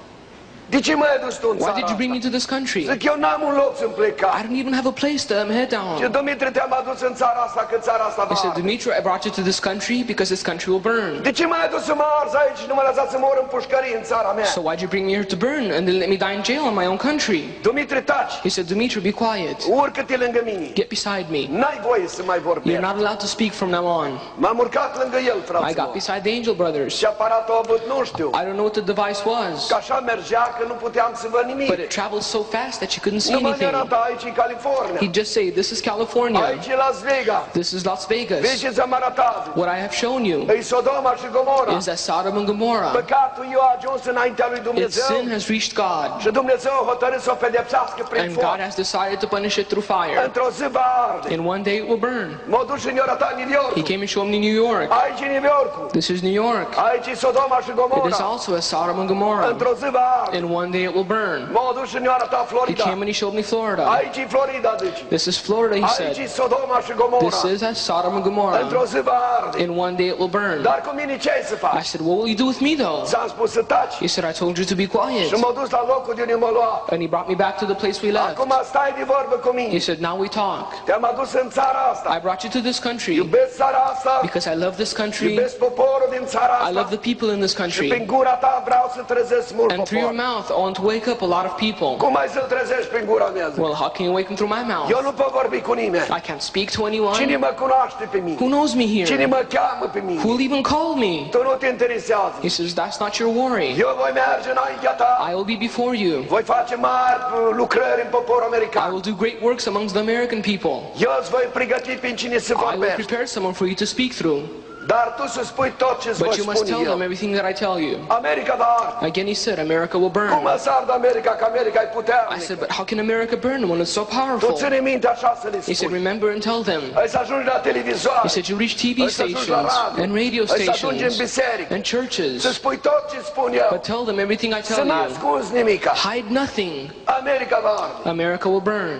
De ce m-ai adus tu în Why țara did you bring me asta? to this country? Zic, eu n-am un loc să-mi plec. I don't even have a place to head Și down. Dumitri, te-am adus în țara asta, că țara asta He va said, arde. Dimitri, I brought you to this country because this country will burn. De ce m-ai adus să mă arzi aici și nu m-ai lăsat să mor în pușcărie în țara mea? So why'd you bring me here to burn and then let me die in jail in my own country? Dumitri, taci, He said, Dimitri, be quiet. urcă-te lângă mine. Get beside me. N-ai voie să mai You're vorbești. not allowed to speak from now on. M-am urcat lângă el, I got fraților. beside the angel brothers. Ce aparat a avut, nu știu. I don't know what the device was, Că așa mergea că nu puteam să văd nimic. but it traveled so fast that you couldn't see Nu mă anything. arăta aici în California. He'd just say, this is California. Aici e Las Vegas. This is Las Vezi Vegas. ce ți-am arătat? What I have shown you E Sodoma și Gomora. is that Sodom and Gomorrah, Păcatul eu a ajuns înaintea lui its Dumnezeu sin has reached God, și Dumnezeu a hotărât să o pedepsească prin and foc. God has decided to punish it through fire. Într-o zi va arde. In one day it will burn. M-a dus și ne-a arătat New He York. came and showed me New York. Aici e New York. This is New York. Aici e Sodoma și It is Gomora. also as Sodom and Gomorrah. Într-o zi va arde. In one day it will burn. M-a dus și ne-a arătat He Florida. came and he showed me Florida. Aici e Florida, deci. This is Florida, he Aici e said. Sodoma și Gomora. This is as Sodom and Într-o Gomorrah. zi va arde. In one day it will burn. Dar cu mine ce ai să I faci? said, what will you do with me though? Ți-am spus să taci. He said, I told you to be quiet. Și m-a dus la locul de unde m-a luat. And he brought me back to the place we left. Acum stai de vorbă cu He mine. said, now we talk. Te-am adus în țara asta. I brought you to this country Iubesc țara asta. because I love this country. Iubesc poporul din țara I love asta. the people in this Și prin country. gura ta vreau să trezesc mult And through your popor. mouth, I want to wake up a lot of people. Cum ai să-l trezești prin gura mea? zic? Well, how can you wake them through my Eu mouth? nu pot vorbi cu nimeni. I can't speak to Cine anyone. mă cunoaște pe mine? Who knows me Cine here? mă cheamă pe mine? Who will even call me? Tu nu te interesează. He says, that's not your worry. Eu voi merge înaintea ta. I will be before you. Voi face mari lucrări în poporul I american. will do great works amongst the American people. Eu îți voi pregăti prin cine să I will vorbești. prepare someone for you to speak through. Dar tu să spui tot ce-ți voi But you must spune tell them eu. everything that I tell you. America va arde. Again, he said, America will Cum burn. să ardă America? Că America e I said, puternică. but how can America burn when it's so Tu powerful? ține minte așa să le He said, spui. remember and tell them. Ai să ajungi la televizoare. He said, you reach TV Ai să ajungi la stations radio. and radio Ai să ajungi în stations biserică. and Să churches. spui tot ce spun eu. But tell them everything I Să tell you. n-ascunzi nimica. Hide nothing. America va arde. America will burn.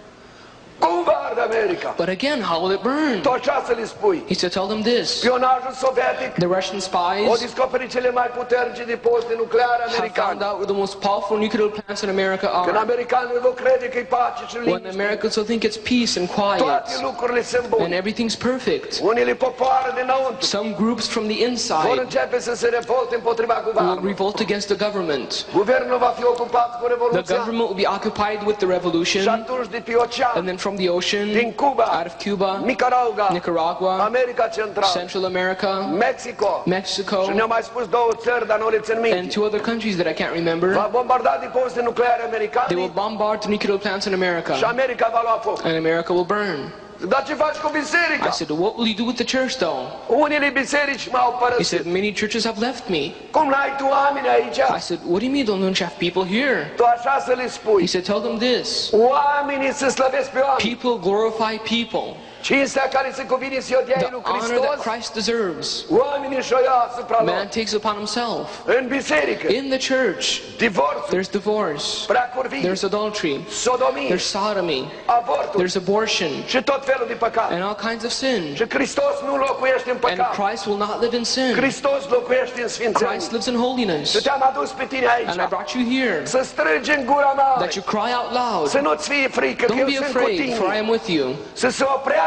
Cum va arde America? But again, how will it burn? Tu așa să le spui. He said, tell them this. Spionajul sovietic The Russian o spies descoperit cele mai puternice depozite nucleare have found americane. out where the most powerful nuclear plants in America Când are. americanii vor crede că e pace și When liniște, Americans will think it's peace and toate quiet lucrurile sunt and bune. everything's perfect, Unele popoare dinăuntru some groups from the vor inside începe să se revolte împotriva will guvernului. revolt against the government. Guvernul va fi ocupat cu The revoluția government will be occupied with the și revolution, atunci de pe ocean, and then from the ocean, din Cuba, out of Cuba, Nicaragua, Nicaragua, America Centrală, Central America, Mexico Mexico, și ne-au mai spus două țări, dar nu le țin and minte. two other countries that I can't Va remember. bombarda depozite nucleare They americane will bombard the nuclear plants in și America, America va lua foc. and America will burn. Dar ce faci cu biserica? I said, what will you do with the church though? Unele biserici m-au He părăsit. said, many churches have left me. Cum n-ai tu oameni aici? I said, what do you mean don't you have people here? Tu așa să le He spui. said, tell them this. Oamenii să slăvesc pe oameni. People glorify people. Cinstea care se cuvine să o dea The lui honor that Hristos, Christ deserves, oamenii și-o ia asupra lor. man takes upon himself. În biserică, In the church, divorțul, there's divorce, preacurvii, there's adultery, sodomie, there's sodomy, avortul there's abortion, și tot felul de păcat. and all kinds of sin. Și Hristos nu locuiește în And păcat. Christ will not live in sin. Hristos locuiește în sfințenie. Christ lives in Și holiness. te-am adus pe tine aici. And I brought you here Să strângi în gura mea. that you cry out Să loud. nu-ți fie frică că Don't eu be sunt cu afraid, for I tine. am with you. Să se oprească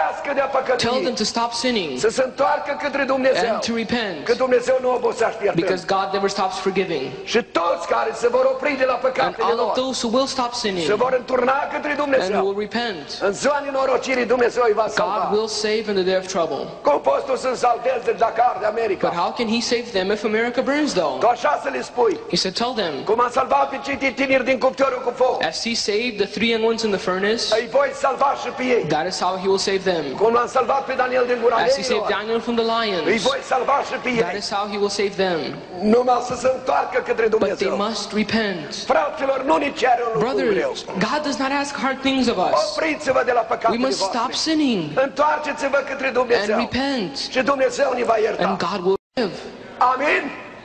oprească de a Tell them păcătui, to stop sinning să se întoarcă către Dumnezeu, and to repent, că Dumnezeu nu obosește iertând. because God never stops forgiving. Și toți care se vor opri de la And păcatele all of lor, those who will stop sinning se vor înturna către and Dumnezeu. will repent, În ziua nenorocirii Dumnezeu îi va God salva. will save in the day of trouble. Cum poți tu să-mi salvezi dacă arde But America? how can he save them if America burns, though? Tu așa să le spui. He said, tell them, Cum am salvat pe cei tineri din cuptorul cu foc, as he saved the 3 young ones in the furnace, îi voi salva și pe ei. that is how he will save them. Cum l-am salvat pe Daniel din gura As he saved leilor, Daniel from the îi lions, voi salva și pe that ei. is how he will save them. Numai să se întoarcă către But they Dumnezeu. must repent. Fraților, nu ne cere un lucru greu. Brothers, God does not ask hard things of us. Opriți-vă de la We păcatele must stop voastre. sinning Întoarceți-vă către and Dumnezeu. repent, Și Dumnezeu ne va ierta. and God will give. Amin?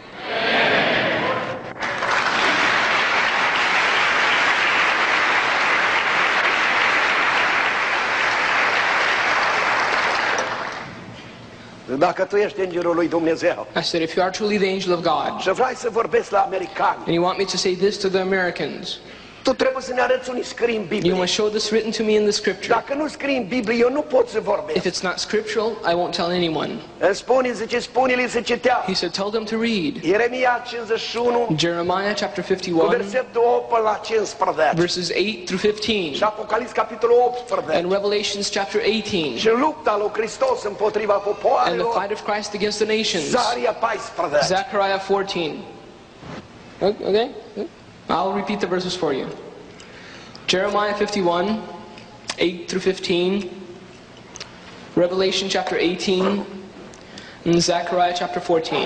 Dacă tu ești îngerul lui Dumnezeu I said, if you are truly the angel of God, și vrei să vorbești la americani, and you want me to say this to the Americans, tu trebuie să ne arăți unde scrii în you Biblie. must show this written to me in the scripture. Dacă nu scrii în Biblie, eu nu pot să If vorbesc. it's not scriptural, I won't tell anyone. Îmi spune-le să citească. He said, tell them to read Ieremia 51, Jeremiah chapter cu 51, versetul 8 până la 15. verses 8 through 15, Și Apocalips capitolul 18. and Revelations chapter 18, Și lupta lui Hristos împotriva and the popoarelor, fight of Christ against the nations, Zaharia 14. Zechariah 14. Okay? I'll repeat the verses for you. Jeremiah 51, 8 through 15, Revelation chapter 18, and Zechariah chapter 14.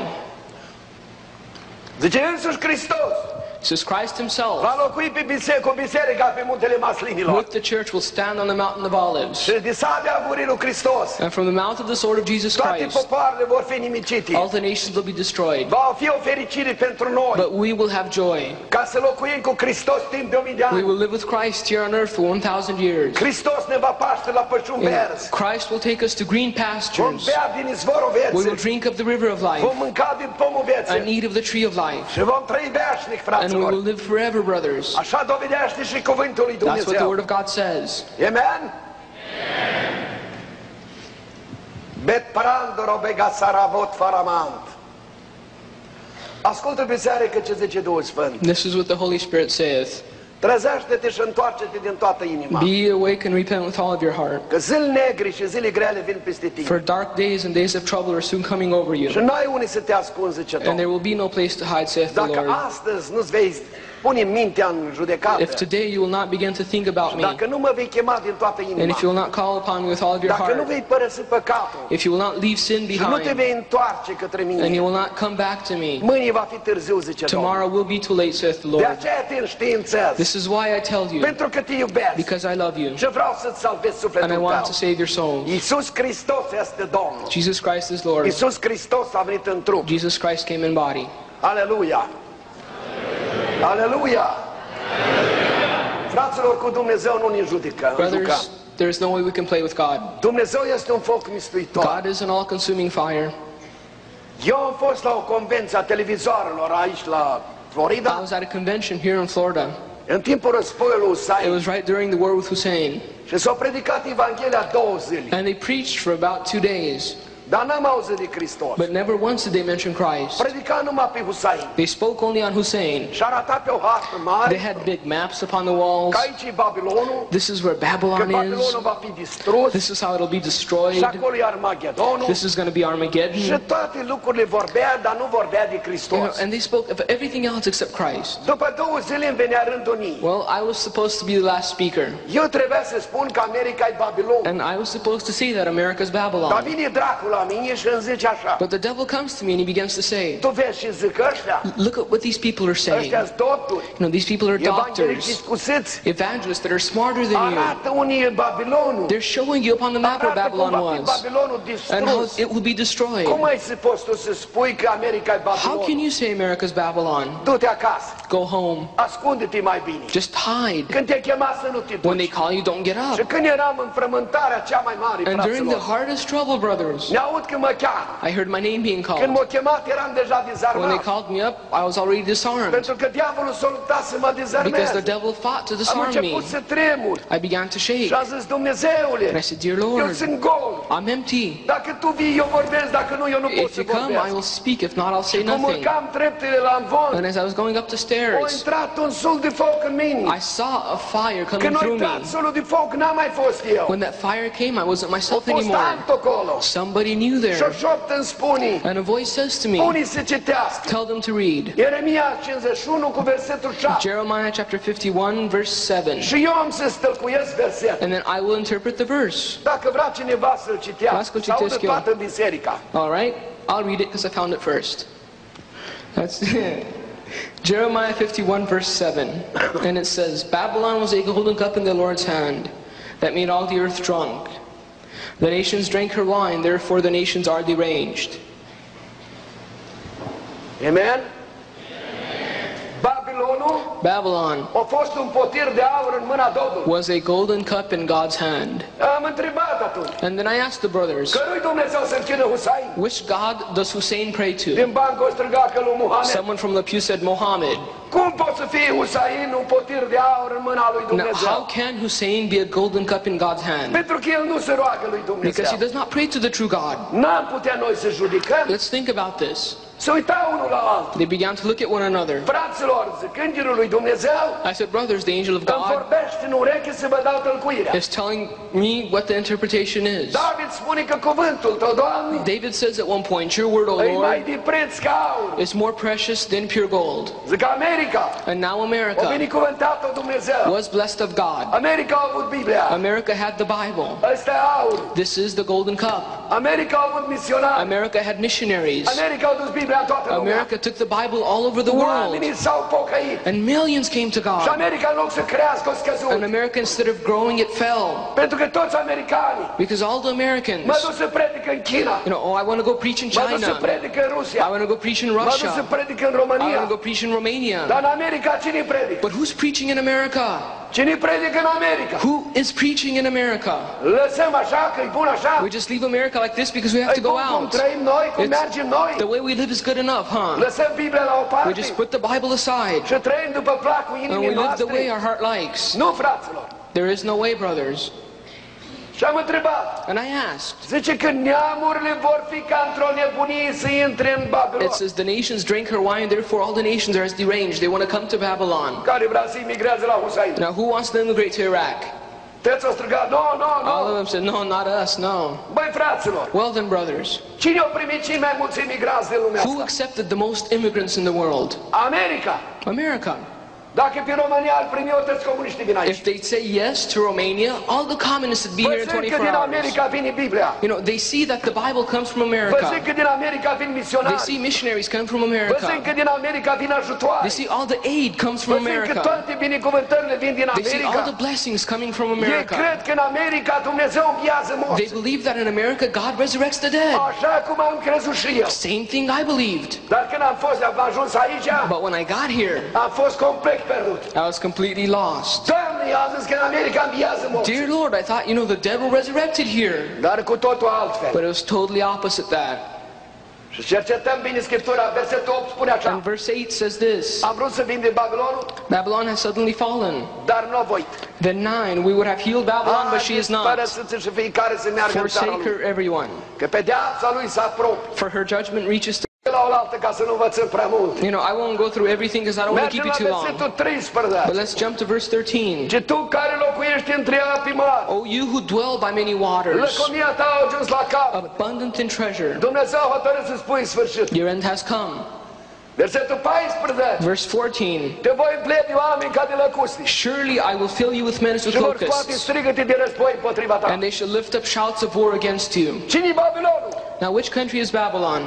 Zice însuși Hristos It says Christ himself va locui pe biserica pe muntele Maslinilor. with the church will stand on the mountain of Olives, Și de sabia gurii lui Hristos and from the mouth of the sword of Jesus toate Christ popoarele vor fi nimicite. all the nations will be destroyed. Va fi o fericire pentru noi, But we will have joy. ca să locuim cu Hristos timp de 1000 de We ani. will live with Christ here on earth for 1,000 years. Hristos ne va paște la pășuni And verzi. Christ will take us to green Vom pastures. bea din izvorul We will vieții. drink of the river of life Vom mânca din pomul and vieții. eat of the tree of life. Și vom trăi veșnic, And we fraților. will live forever, brothers. Așa dovedește și cuvântul lui That's what the Dumnezeu. Word of God says. Amen? Bet parandoro bega saravot faramant. Ascultă pe seară că ce zice Duhul Sfânt. This is what the Holy Spirit saith. Trezește-te și întoarce-te din toată inima. Be awake and repent with all of your heart. Că zile negri și zile grele vin peste tine. For dark days and days of trouble are soon coming over Și you. n-ai unde să te ascunzi, zice And there Domnul. will be no place to hide, saith the Dacă Lord. astăzi nu-ți vei pune mintea în judecată, If today you will not begin to think about me, dacă nu mă vei chema din toată and inima, if you will not call upon me with all of your dacă nu heart, vei părăsi păcatul if you will not leave sin și nu te behind, vei întoarce către and mine, you will not come back to me, mâine va fi târziu, zice Domnul. tomorrow will be too late, saith the De Lord. aceea te înștiințez, This is why I tell you, pentru că te iubesc because I love you, și vreau să-ți salvezi and I sufletul want tău. to save your souls. Iisus Hristos este Domnul. Jesus Christ is Lord. Iisus Hristos a venit în trup. Jesus Christ came in body. Aleluia! Aleluia! Fraților, cu Dumnezeu nu ne jucăm. Brothers, there is no way we can play with God. Dumnezeu este un foc mistuitor. God is an all-consuming fire. Eu am fost la o convenție a televizoarelor aici la I Florida, was at a convention here in Florida. în timpul războiului It Hussein, was right during the war with Hussein. și s-a predicat Evanghelia 2 zile. And they preached for about 2 days. Dar n-am auzit de Hristos. But never once did they mention Christ. Predica numai pe Hussein. They spoke only on Hussein. Și arăta pe o hartă They mare had big maps upon the walls. că aici e Babilonul, This is where că Babylon is. Babilonul va fi distrus This is how it'll be și destroyed. acolo e Armagedonul. This is going to be Și Armageddon. toate lucrurile vorbea, dar nu vorbea de You know, Hristos. and they spoke of everything else except Christ. După 2 zile îmi venea rândul mie. Well, I was supposed to be the last speaker. Eu trebuia să spun că America e Babilon. And I was supposed to say that America's Dar Babylon. vine dracul la mine și îmi zice așa. But the devil comes to me and he begins to say, Tu vezi și zic ăștia, look at what these people are saying. ăștia-s doctori, You know, these people are evanghelici doctors, scusiți. evangelists that are smarter than you. Arată unii e Babilonul. They're showing you upon the map where Arată cum Babylon va fi was Babilonul and how distrus. it will be destroyed. Cum ai să poți tu să spui că America e How can Babilon? you say America's Babylon? Du-te acasă, Go home. ascunde-te mai bine. Just hide. Când te chema să nu te When they duci. call you, don't get Și up. când eram în frământarea cea mai mare, And during the fraților, hardest trouble, brothers, ne-au aud că mă cheamă. I heard my name being Când called. m-a chemat eram deja When they dezarmat. called me up, I was already disarmed. Pentru că diavolul s-a luptat să mă Because the dezarmeze. devil fought to Am disarm me. început să tremur. I began to shake. Și am zis, Dumnezeule, And I said, Dear eu Lord, sunt gol. I'm empty. Dacă tu vii, eu vorbesc. Dacă nu, eu nu pot If să you come, I vorbesc. will speak. If not, I'll say Cum nothing. urcam treptele la amvon, And as I was going up the a stairs, intrat un sul de foc în mine. I saw a fire Când coming a through intrat me. sulul de foc, n-am mai fost eu. When that fire came, I wasn't A myself fost anymore. altul acolo. Somebody new Și o there. șoaptă îmi spune, And a voice says to me, unii să citească. tell them to read. Ieremia 51 cu versetul 7. Jeremiah chapter 51, verse 7. Și eu am să stălcuiesc versetul. And then I will interpret the verse. Dacă vrea cineva să-l citească, Las că-l să audă citesc eu. toată biserica. All right? I'll read it because I found it first. That's Jeremiah 51, verse 7. And it says, Babylon was a golden cup in the Lord's hand that made all the earth drunk. The nations drank her wine, therefore the nations are deranged. Amen? Babilonul Babylon a fost un potir de aur în mâna Domnului. was a golden cup in God's hand. Am întrebat atunci, And then I asked the brothers, cărui Dumnezeu să închină Husain? which God does Hussein pray to? Din bancă o striga că lui Muhammed. Someone from the pew said, Mohammed. Cum poate să fie Husain un potir de aur în mâna lui Now, how Dumnezeu? can Hussein be a golden cup in God's hand? Pentru că el nu se roagă lui Because he Dumnezeu. does not pray to the true God. N-am putea noi să judecăm. Let's think about this. Să uita unul la altul. They began to look at one another. Fraților, zic, îngerul lui Dumnezeu I said, brothers, the angel of îmi God vorbește în ureche să vă dau tălcuirea. is telling me what the interpretation is. David spune că cuvântul tău, Doamne, David says at one point, your word, O e mai Lord, de preț ca aur. is more precious than pure gold. Zic, America And now o America binecuvântat-o Dumnezeu. was blessed of God. America a avut Biblia. America had the Bible. Ăsta e aur. This is the golden cup. America a avut misionari. America had missionaries. America a dus Biblia în toată lumea. America took the Bible all over the world. Oamenii s-au pocăit. And millions came to Și God. America în loc să crească, o scăzut. And America, instead of growing, it fell. Pentru că toți americanii Because all the Americans, mă duc să predic în China. you know, oh, I want to go preach in Mă duc să China. predic în Rusia. I want to go preach in Mă duc să Russia. predic în I România. want to go preach in Romania. Dar în America cine predică? But who's preaching in America? Cine predică în America? Who is preaching in America? Lăsăm așa, că e bun așa. We just leave America like this because we have E to go bun cum out. trăim noi, cum It's- mergem noi. The way we live is good enough, huh? Lăsăm Biblia la o We parte just put the Bible aside și trăim după placul and we inimii live the way noastre. our heart likes. Nu, fraților. There is no way, brothers. Și am întrebat. And I asked, Zice că neamurile vor fi ca într-o nebunie să intre în Babilon. it says the nations drink her wine, therefore all the nations are as deranged. They want to come to Babylon. Care vrea să imigrează la Husain? Now, who wants to immigrate to Iraq? Toți au strigat, no, All of no. them said, no, not us, no. Băi, fraților, Well then, brothers, cine au primit cei mai mulți imigranți din lumea who asta? accepted the most immigrants in the world? America. America. Dacă pe România ar primi o toți comuniștii din If aici. they'd say yes to Romania, all the communists would be here in Văzând că 24 din hours. America vine Biblia. You know, they see that the Bible comes from Văzând America. că din America vin They misionari. see missionaries come from Văzând America. că din America vin ajutoare. They see all the aid comes from Văzând că America. toate binecuvântările vin din They see all the America. blessings coming from Ei America. cred că în America Dumnezeu înviază They morți. believe that in America God resurrects the dead. Așa cum am crezut și eu. Same thing I believed. Dar când am ajuns aici, But when I got here, am fost complet pierdut. I was completely lost. Doamne, i-am zis că în America înviază morți. Dear Lord, I thought, you know, the dead were resurrected here. Dar cu totul altfel. But it was totally opposite that. Și cercetăm bine Scriptura, versetul 8 spune And așa. verse 8 says this, Am vrut să vinde Babilonul, Babylon has suddenly fallen. dar nu o voit. The 9, we would have healed Babylon, but she is not. Părăsiți și fiecare să meargă în țara Forsake lui. her, everyone. Că pedeapsa lui s-a apropie. For her judgment reaches to... La oaltă ca să nu învățăm prea mult. You know, I won't go through everything because I don't want to Mergem keep la you too long. versetul But 13. let's jump to verse 13. Și tu care locuiești între api mari, O you who dwell by many waters, lăcomia ta a ajuns la cap. abundant in treasure, Dumnezeu a hotărât să spui sfârșit. your end has come. Versetul 14. Verse 14. Te voi împleti oameni ca de lăcusti. Surely I will fill you with men as with Și vor scoate locusts, strigăte de război împotriva ta. and they shall lift up shouts of war against you. Cine-i Babilonul? Now which country is Babylon?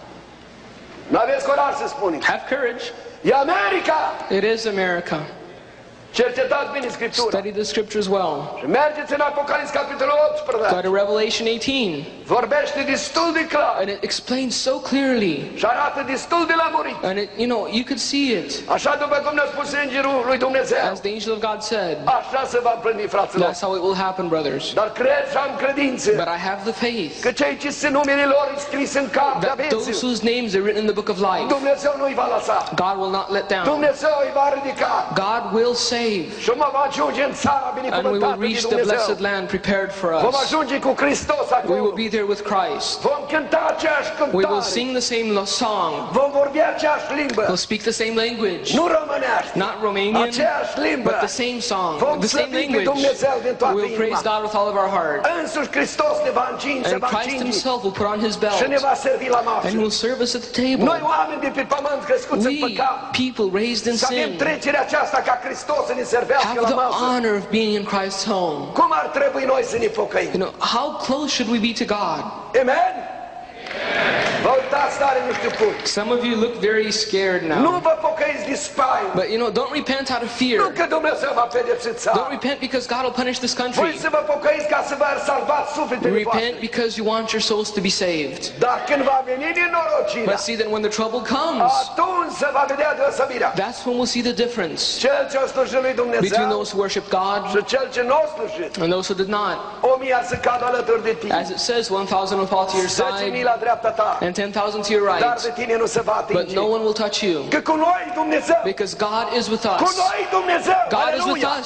N-aveți curaj să spuneți. Have courage. E America! It is America. Cercetați bine Scriptura. Study the scriptures well. Și mergeți în Apocalips capitolul Go 18. to Revelation 18. Vorbește destul de clar And it explains so clearly. și arată destul de lămurit. And it, you could see it. Așa după cum ne-a spus îngerul lui Dumnezeu, As the angel of God said, așa se va împlini, fraților. that's how it will happen, brothers. Dar cred și am credință But I have the faith că cei ce sunt numele lor scris în cartea that those vieții, whose names are written in the book of life, Dumnezeu nu-i va lăsa. God will not let down. Dumnezeu îi va ridica God will save. și mă va ajunge în țara And we will binecuvântată de reach the Dumnezeu. blessed land prepared for Vom us. ajunge cu Hristos We will acolo. be there with Christ. Vom cânta aceeași We will cântare. sing the same song. Vom vorbi aceeași limbă. We'll speak the same language. Nu românești. Not Romanian, Aceeași limbă. but the same song, Vom the same slăvi pe language. Dumnezeu din toată We'll praise inima. God with all of our heart. Însuși Hristos ne va încinge, se And va Christ încinge himself will put on his belt și ne va servi la and masă. will serve us at the table. Noi oameni de pe pământ crescuți în We, păcat, people raised in să avem sin, trecerea aceasta ca Hristos să ne servească have la the masă. honor of being in Christ's home. Cum ar trebui noi să ne pocăim? How close should we be to God? Amen? Vă uitați tare, nu știu cum. Some of you look very scared Nu now. vă pocăiți de spaimă. But don't repent out of Nu fear. că Dumnezeu va pedepsi țara. Don't repent because God will punish this Voi country. să vă pocăiți ca să vă salvați sufletele Repent voastre. because you want your souls to be saved. Dar când va veni nenorocirea, But see that when the trouble comes, atunci se va vedea deosebirea. that's when we'll see the difference Cel ce a slujit lui between Dumnezeu those who worship God și cel ce nu a slujit. and those who did not. 1000 ar să cadă alături de tine. As it says, 1,000 will fall to your 10.000 side la dreapta ta. and 10,000 to your Dar right, de tine nu se va but atinge. no one will touch you Că cu noi Dumnezeu. because God is with Cu us. noi Dumnezeu. God is with Aleluia. us.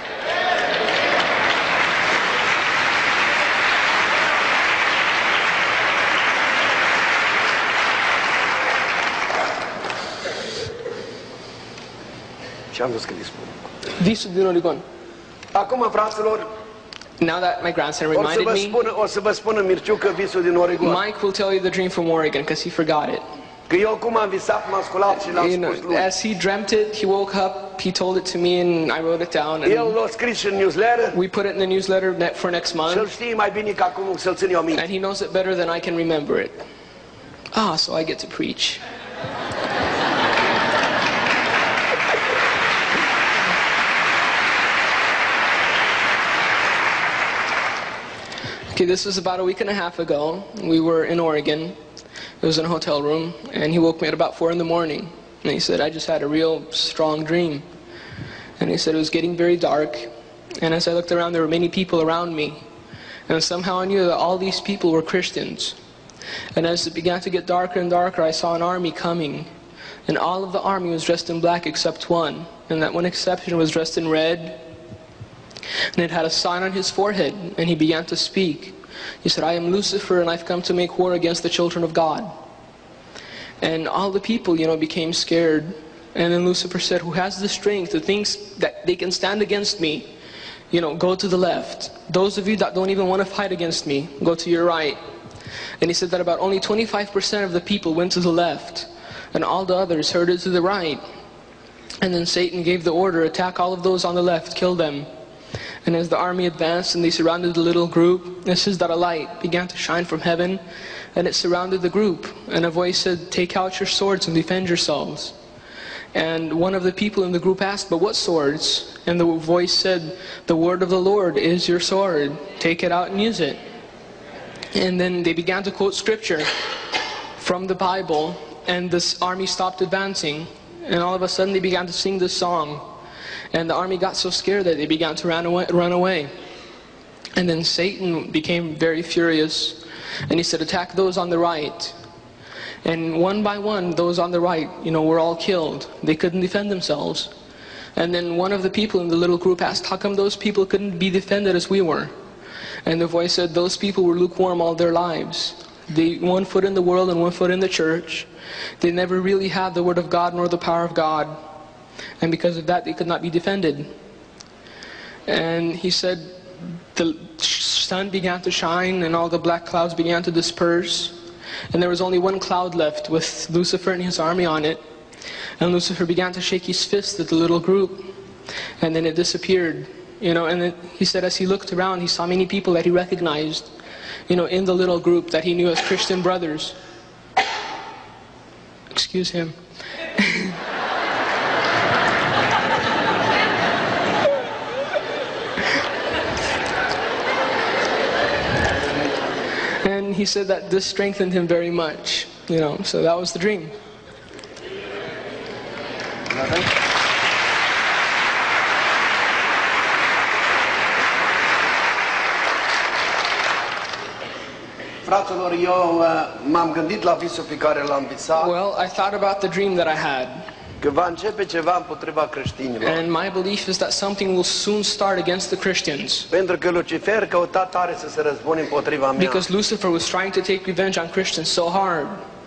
Și am dus că dispun. Visul din Oregon. Acum, fraților, Now that my grandson o să reminded me, vă spună Mirciucă visul din Oregon. Mike will tell you the dream from Oregon because he forgot it. Că eu cum am visat, m-am sculat și l-am spus lui. As he dreamt it, he woke up, he told it to me, and I wrote it down. El And l-a scris în newsletter we put it in the newsletter for next și îl month, știe mai bine ca acum să-l țin eu minte. and he knows it better than I can remember it. So I get to preach. Okay, this was about a week and a half ago. We were in Oregon. It was in a hotel room, and he woke me at about 4 in the morning. And he said, I just had a real strong dream. And he said it was getting very dark. And as I looked around, there were many people around me. And somehow I knew that all these people were Christians. And as it began to get darker and darker, I saw an army coming. And all of the army was dressed in black except one. And that one exception was dressed in red. And it had a sign on his forehead. And he began to speak. He said, I am Lucifer, and I've come to make war against the children of God. And all the people, became scared. And then Lucifer said, who has the strength, who thinks that they can stand against me, go to the left. Those of you that don't even want to fight against me, go to your right. And he said that about only 25% of the people went to the left, and all the others herded to the right. And then Satan gave the order, attack all of those on the left, kill them. And as the army advanced and they surrounded the little group, it says that a light began to shine from heaven, and it surrounded the group. And a voice said, take out your swords and defend yourselves. And one of the people in the group asked, but what swords? And the voice said, the word of the Lord is your sword. Take it out and use it. And then they began to quote scripture from the Bible, and this army stopped advancing. And all of a sudden they began to sing this song. And the army got so scared that they began to run away. And then Satan became very furious. And he said, attack those on the right. And one by one, those on the right, were all killed. They couldn't defend themselves. And then one of the people in the little group asked, how come those people couldn't be defended as we were? And the voice said, those people were lukewarm all their lives. They 1 foot in the world and 1 foot in the church. They never really had the word of God nor the power of God. And because of that, they could not be defended. And he said, the sun began to shine and all the black clouds began to disperse. And there was only one cloud left with Lucifer and his army on it. And Lucifer began to shake his fist at the little group. And then it disappeared. And then he said as he looked around, he saw many people that he recognized, in the little group that he knew as Christian brothers. Excuse him. And And he said that this strengthened him very much, you know, so that was the dream. Fraților, eu m-am gândit la visul pe care l-am visat, Well, I thought about the dream that I had, că va începe ceva împotriva creștinilor. and my belief is that something will soon start against the Christians. Pentru că Lucifer căuta tare să se răzbune împotriva mea. Because Lucifer was trying to take revenge on Christians so hard.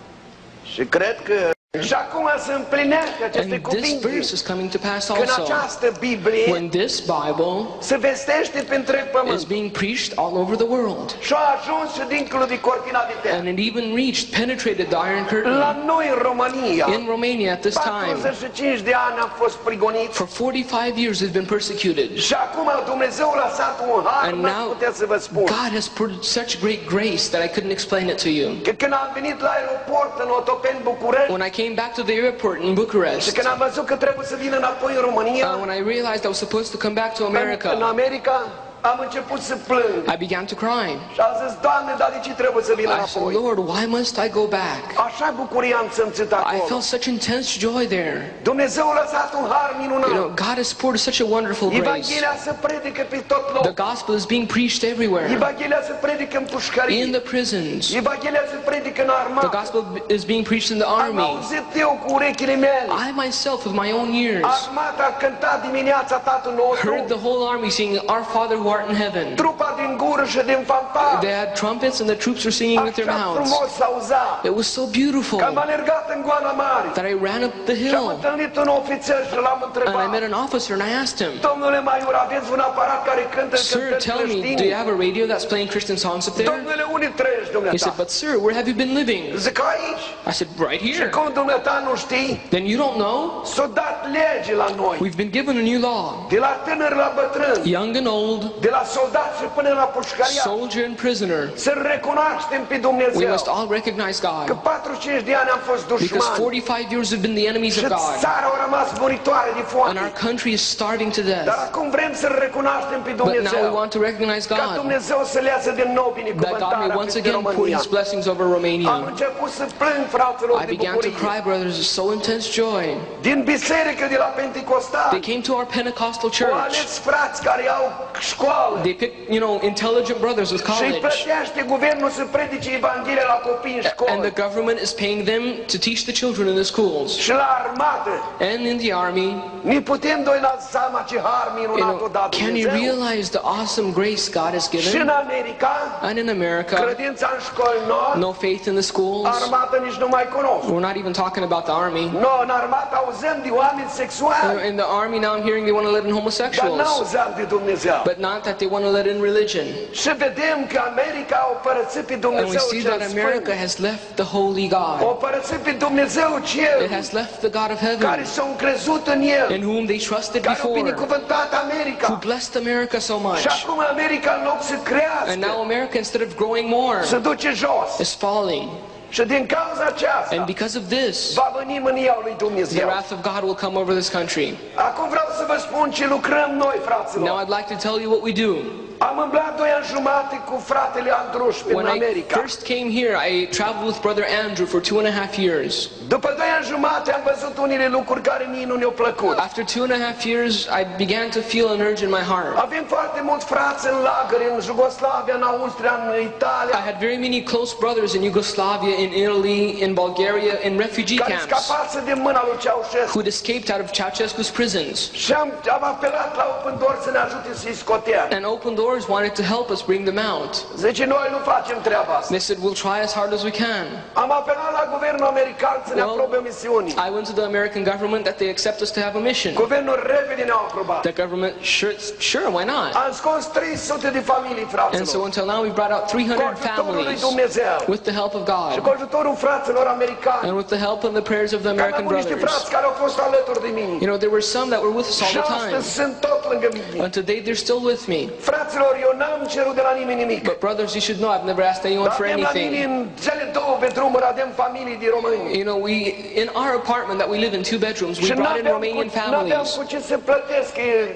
Și cred că și acum se împlinește aceste And this cuvinte. verse is coming to pass Când also. această Biblie When this Bible se vestește pe întreg is pământ being preached all over the world. și a ajuns și dincolo de cortina de And fier. it even reached, penetrated the Iron Curtain. La noi în România, In Romania at this time, 45 de ani am fost prigoniți for 45 years we've been persecuted. și acum Dumnezeu a lăsat un har, And n-aș now putea să vă spun. God has put such great grace that I couldn't explain it to you. Că când am venit la aeroport în Otopeni, București, When I came back to the airport in și Bucharest, când am văzut că trebuie să vin înapoi în România, when I realized I was supposed to come back to în America, America, am început să plâng. I began to cry. Și am zis, Doamne, dar de ce trebuie să vin I said, înapoi? Lord, why must I go back? Așa bucurie am simțit I acolo. felt such intense joy there. Dumnezeu a lăsat un har You minunat. know, God has poured such a wonderful grace. Evanghelia se predică pe tot The loc. gospel is being preached everywhere. Evanghelia se predică în In pușcării. the prisons. Evanghelia se predică în The armată. gospel is being preached in the Am army. auzit eu cu urechile mele. I myself, with my own ears, Armata a cântat dimineața Tatăl nostru. heard the whole army singing, Our Father who art in heaven. Trupa din gură și din fanfară. They had trumpets and the troops were singing with their Așa mouths. frumos s-auza. It was so beautiful Că am alergat în Goana Mare. that I ran up the Și am hill întâlnit un ofițer și l-am and I întrebat. met an officer and I asked him, Domnule Maior, aveți un aparat care cântă Sir, cântări tell me, do you creștine? have a radio that's playing Christian songs up there? Domnule, unde trăiești, He dumneata? said, but sir, where have you been living? Zic, aici. I said, right Și here. cum dumneata nu știi? Then you don't know? S-a dat lege la noi. We've been given a new law. De la tânăr la bătrân. Young and old, De la soldat și până la pușcaria. soldier and prisoner, Să recunoaștem pe we Dumnezeu. must all recognize Că God. 45 de ani am fost Because dușmani. 45 years have been the enemies Și of God. țara a rămas muritoare de And foame. our country is starving to Dar death. acum vrem să recunoaștem pe But now we Dumnezeu. want to recognize Ca God. Dumnezeu să leasă din nou That God may binecuvântarea once peste again pour România. His blessings over Am Romania. început să plâng, fraților, I de began to bucurie. cry, brothers, with so intense joy. Din biserică de la Pentecostal, They came to our Pentecostal au church. ales frați care au școală They picked, intelligent brothers with și îi college. plătește guvernul să predice Evanghelia la copii în And școală the government is paying them to teach the children in the schools. și la armată. And in the army, Ne putem doi la seama ce har minunat o dat can you Dumnezeu. realize the awesome grace God has Și în given? America, And in America, credința în școli noi, no faith in the schools. armată nici nu mai cunosc. We're not even talking about the army. Noi în armată auzăm de oameni sexuali, In the army now I'm hearing they want to let in dar homosexuals. n-auzăm de Dumnezeu. But not that they want to let in religion. Și vedem că America a părățit pe And we Dumnezeu see cel that America Sfânt. has left the holy A God. părățit pe Dumnezeu cel It has left the God of care heaven s-au încrezut în El, in whom they trusted care au before, binecuvântat America. who blessed America so Și much. acum America în loc să And crească, now America, instead of growing more, se duce jos. is falling. Și din cauza aceasta And because of this, va veni mânia lui the Dumnezeu. wrath of God will come over this country. Acum vreau să vă spun ce lucrăm noi, Now fraților. I'd like to tell you what we do. Am îmblat 2 ani jumate cu fratele Andruș pe When I America. first came here, I traveled with Brother Andrew for 2.5 years. După 2 ani jumate am văzut unele lucruri care mie nu ne-au plăcut. After 2.5 years, I began to feel an urge in my heart. Avem foarte mulți frați în lagări, în Jugoslavia, în Austria, în I Italia, had very many close brothers in Yugoslavia, in Italy, in Bulgaria, in refugee care camps scapați din mâna lui Ceaușescu. who'd escaped out of Ceausescu's prisons. Și am apelat la Open Doors să ne ajute să-i scotea. And Open Doors wanted to help us bring them out. Zice, noi nu facem treaba asta. They said, we'll try as hard as we can. Am apelat la guvernul american să ne Well, aprobe misiuni. I went to the American government that they accept us to have a mission. Guvernul repede ne-a aprobat. The government, sure, why not? Am scos 300 de familii, And so fraților. until now, we've brought out 300 Cu ajutorul lui families Dumnezeu. with the help of Și God cu ajutorul fraților americani. and with the help and the prayers of the Că am American avut niște brothers. frați care au fost alături de mine. You know, there were some that were with us all Și the astăzi time. sunt tot lângă mine. And today, they're still with me. Fraților, eu n-am cerut de la nimeni nimic. But brothers, you should know I've never asked anyone Dar for avem la mine anything. în cele 2 bedroomuri, avem familii de români. You know, in our apartment that we live in, 2 bedrooms, we Și brought in Romanian n-aveam families. cu ce să plătesc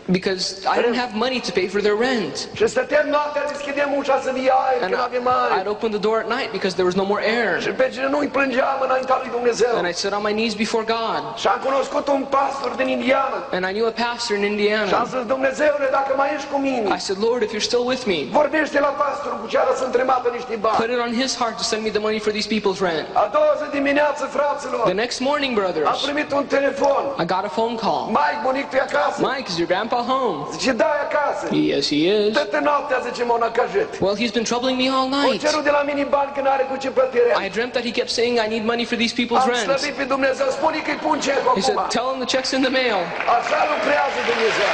because I didn't have money to pay for their rent. Și stăteam noaptea, deschidem ușa să vii aer, And că n-avem aer. I'd open the door at night because there was no more air. Și pe genunchi plângeam înaintea lui Dumnezeu. And I'd sit on my knees before God. Și am cunoscut un pastor din Indiana. And I knew a pastor in Și am Indiana. zis, Dumnezeule, dacă mai ești cu mine, I said, Lord, if you're still with me, vorbește la pastor cu ceară să întremată niște put bani. it on his heart to send me the money for these people's rent. A doua zi dimineață, fraților, The next morning, am brothers, primit un telefon. I got a phone call. Mike, bunic, tu e acasă? Mike, is your grandpa home? Zice, da, e acasă. Yes, he is. Toată noaptea, zice, m-au năcăjit. Well, he's been troubling me all O night. cerut de la mine bani că n-are cu ce plăti rent. I dreamt that he kept saying, I need money for these people's Am rent. slăbit pe Dumnezeu, spune că-i pun cecul He said, acum. tell him the check's in the mail. Așa lucrează Dumnezeu.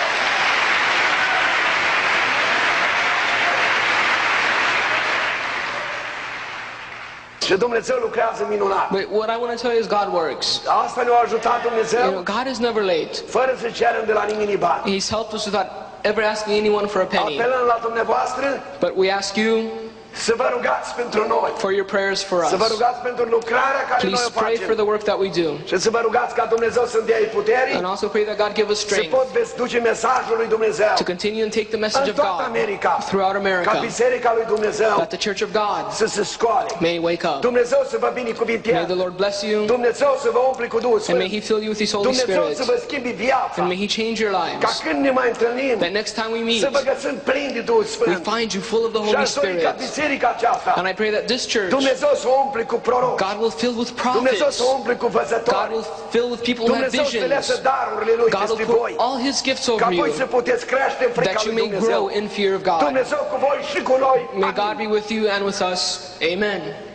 Și Dumnezeu lucrează minunat. But what I want to tell you is God works. Asta ne-a ajutat You know, Dumnezeu, God is never late. fără să cerem de la nimeni bani. He's helped us without ever asking anyone for a penny. Apelăm la dumneavoastră But we ask you să vă rugați pentru noi. for your prayers for Să vă us. rugați pentru lucrarea care noi Please o pray for facem. the work that we do. Și să vă rugați ca Dumnezeu să-mi dea putere, And also pray that God give us să strength pot veți duce mesajul lui Dumnezeu to continue and take the message în of toată God America, throughout ca America, biserica lui Dumnezeu that the Church of God să se scoale. may wake up. Dumnezeu să vă May binecuvinteze. the Lord bless you, Dumnezeu să vă umple cu Duhul and may Sfânt. He fill you with His Holy Dumnezeu Spirit, să vă schimbi viața. and may He change your Ca lives, când ne mai întâlnim, that next time we meet, să vă găsim plini de Duhul we Sfânt. find you full of the Și Holy aș dori ca Spirit. biserica aceasta, And I pray that this church, Dumnezeu să o umple cu proroci. God will fill with Dumnezeu prophets, să o umple cu God văzători. will fill with people who have Dumnezeu să le lasă visions, darurile Lui God will peste put voi. all His gifts Ca over voi you, să puteți crește în frica that you lui may Dumnezeu. grow in fear of God. Dumnezeu cu voi și cu noi. May Amin. God be with you and with us. Amen.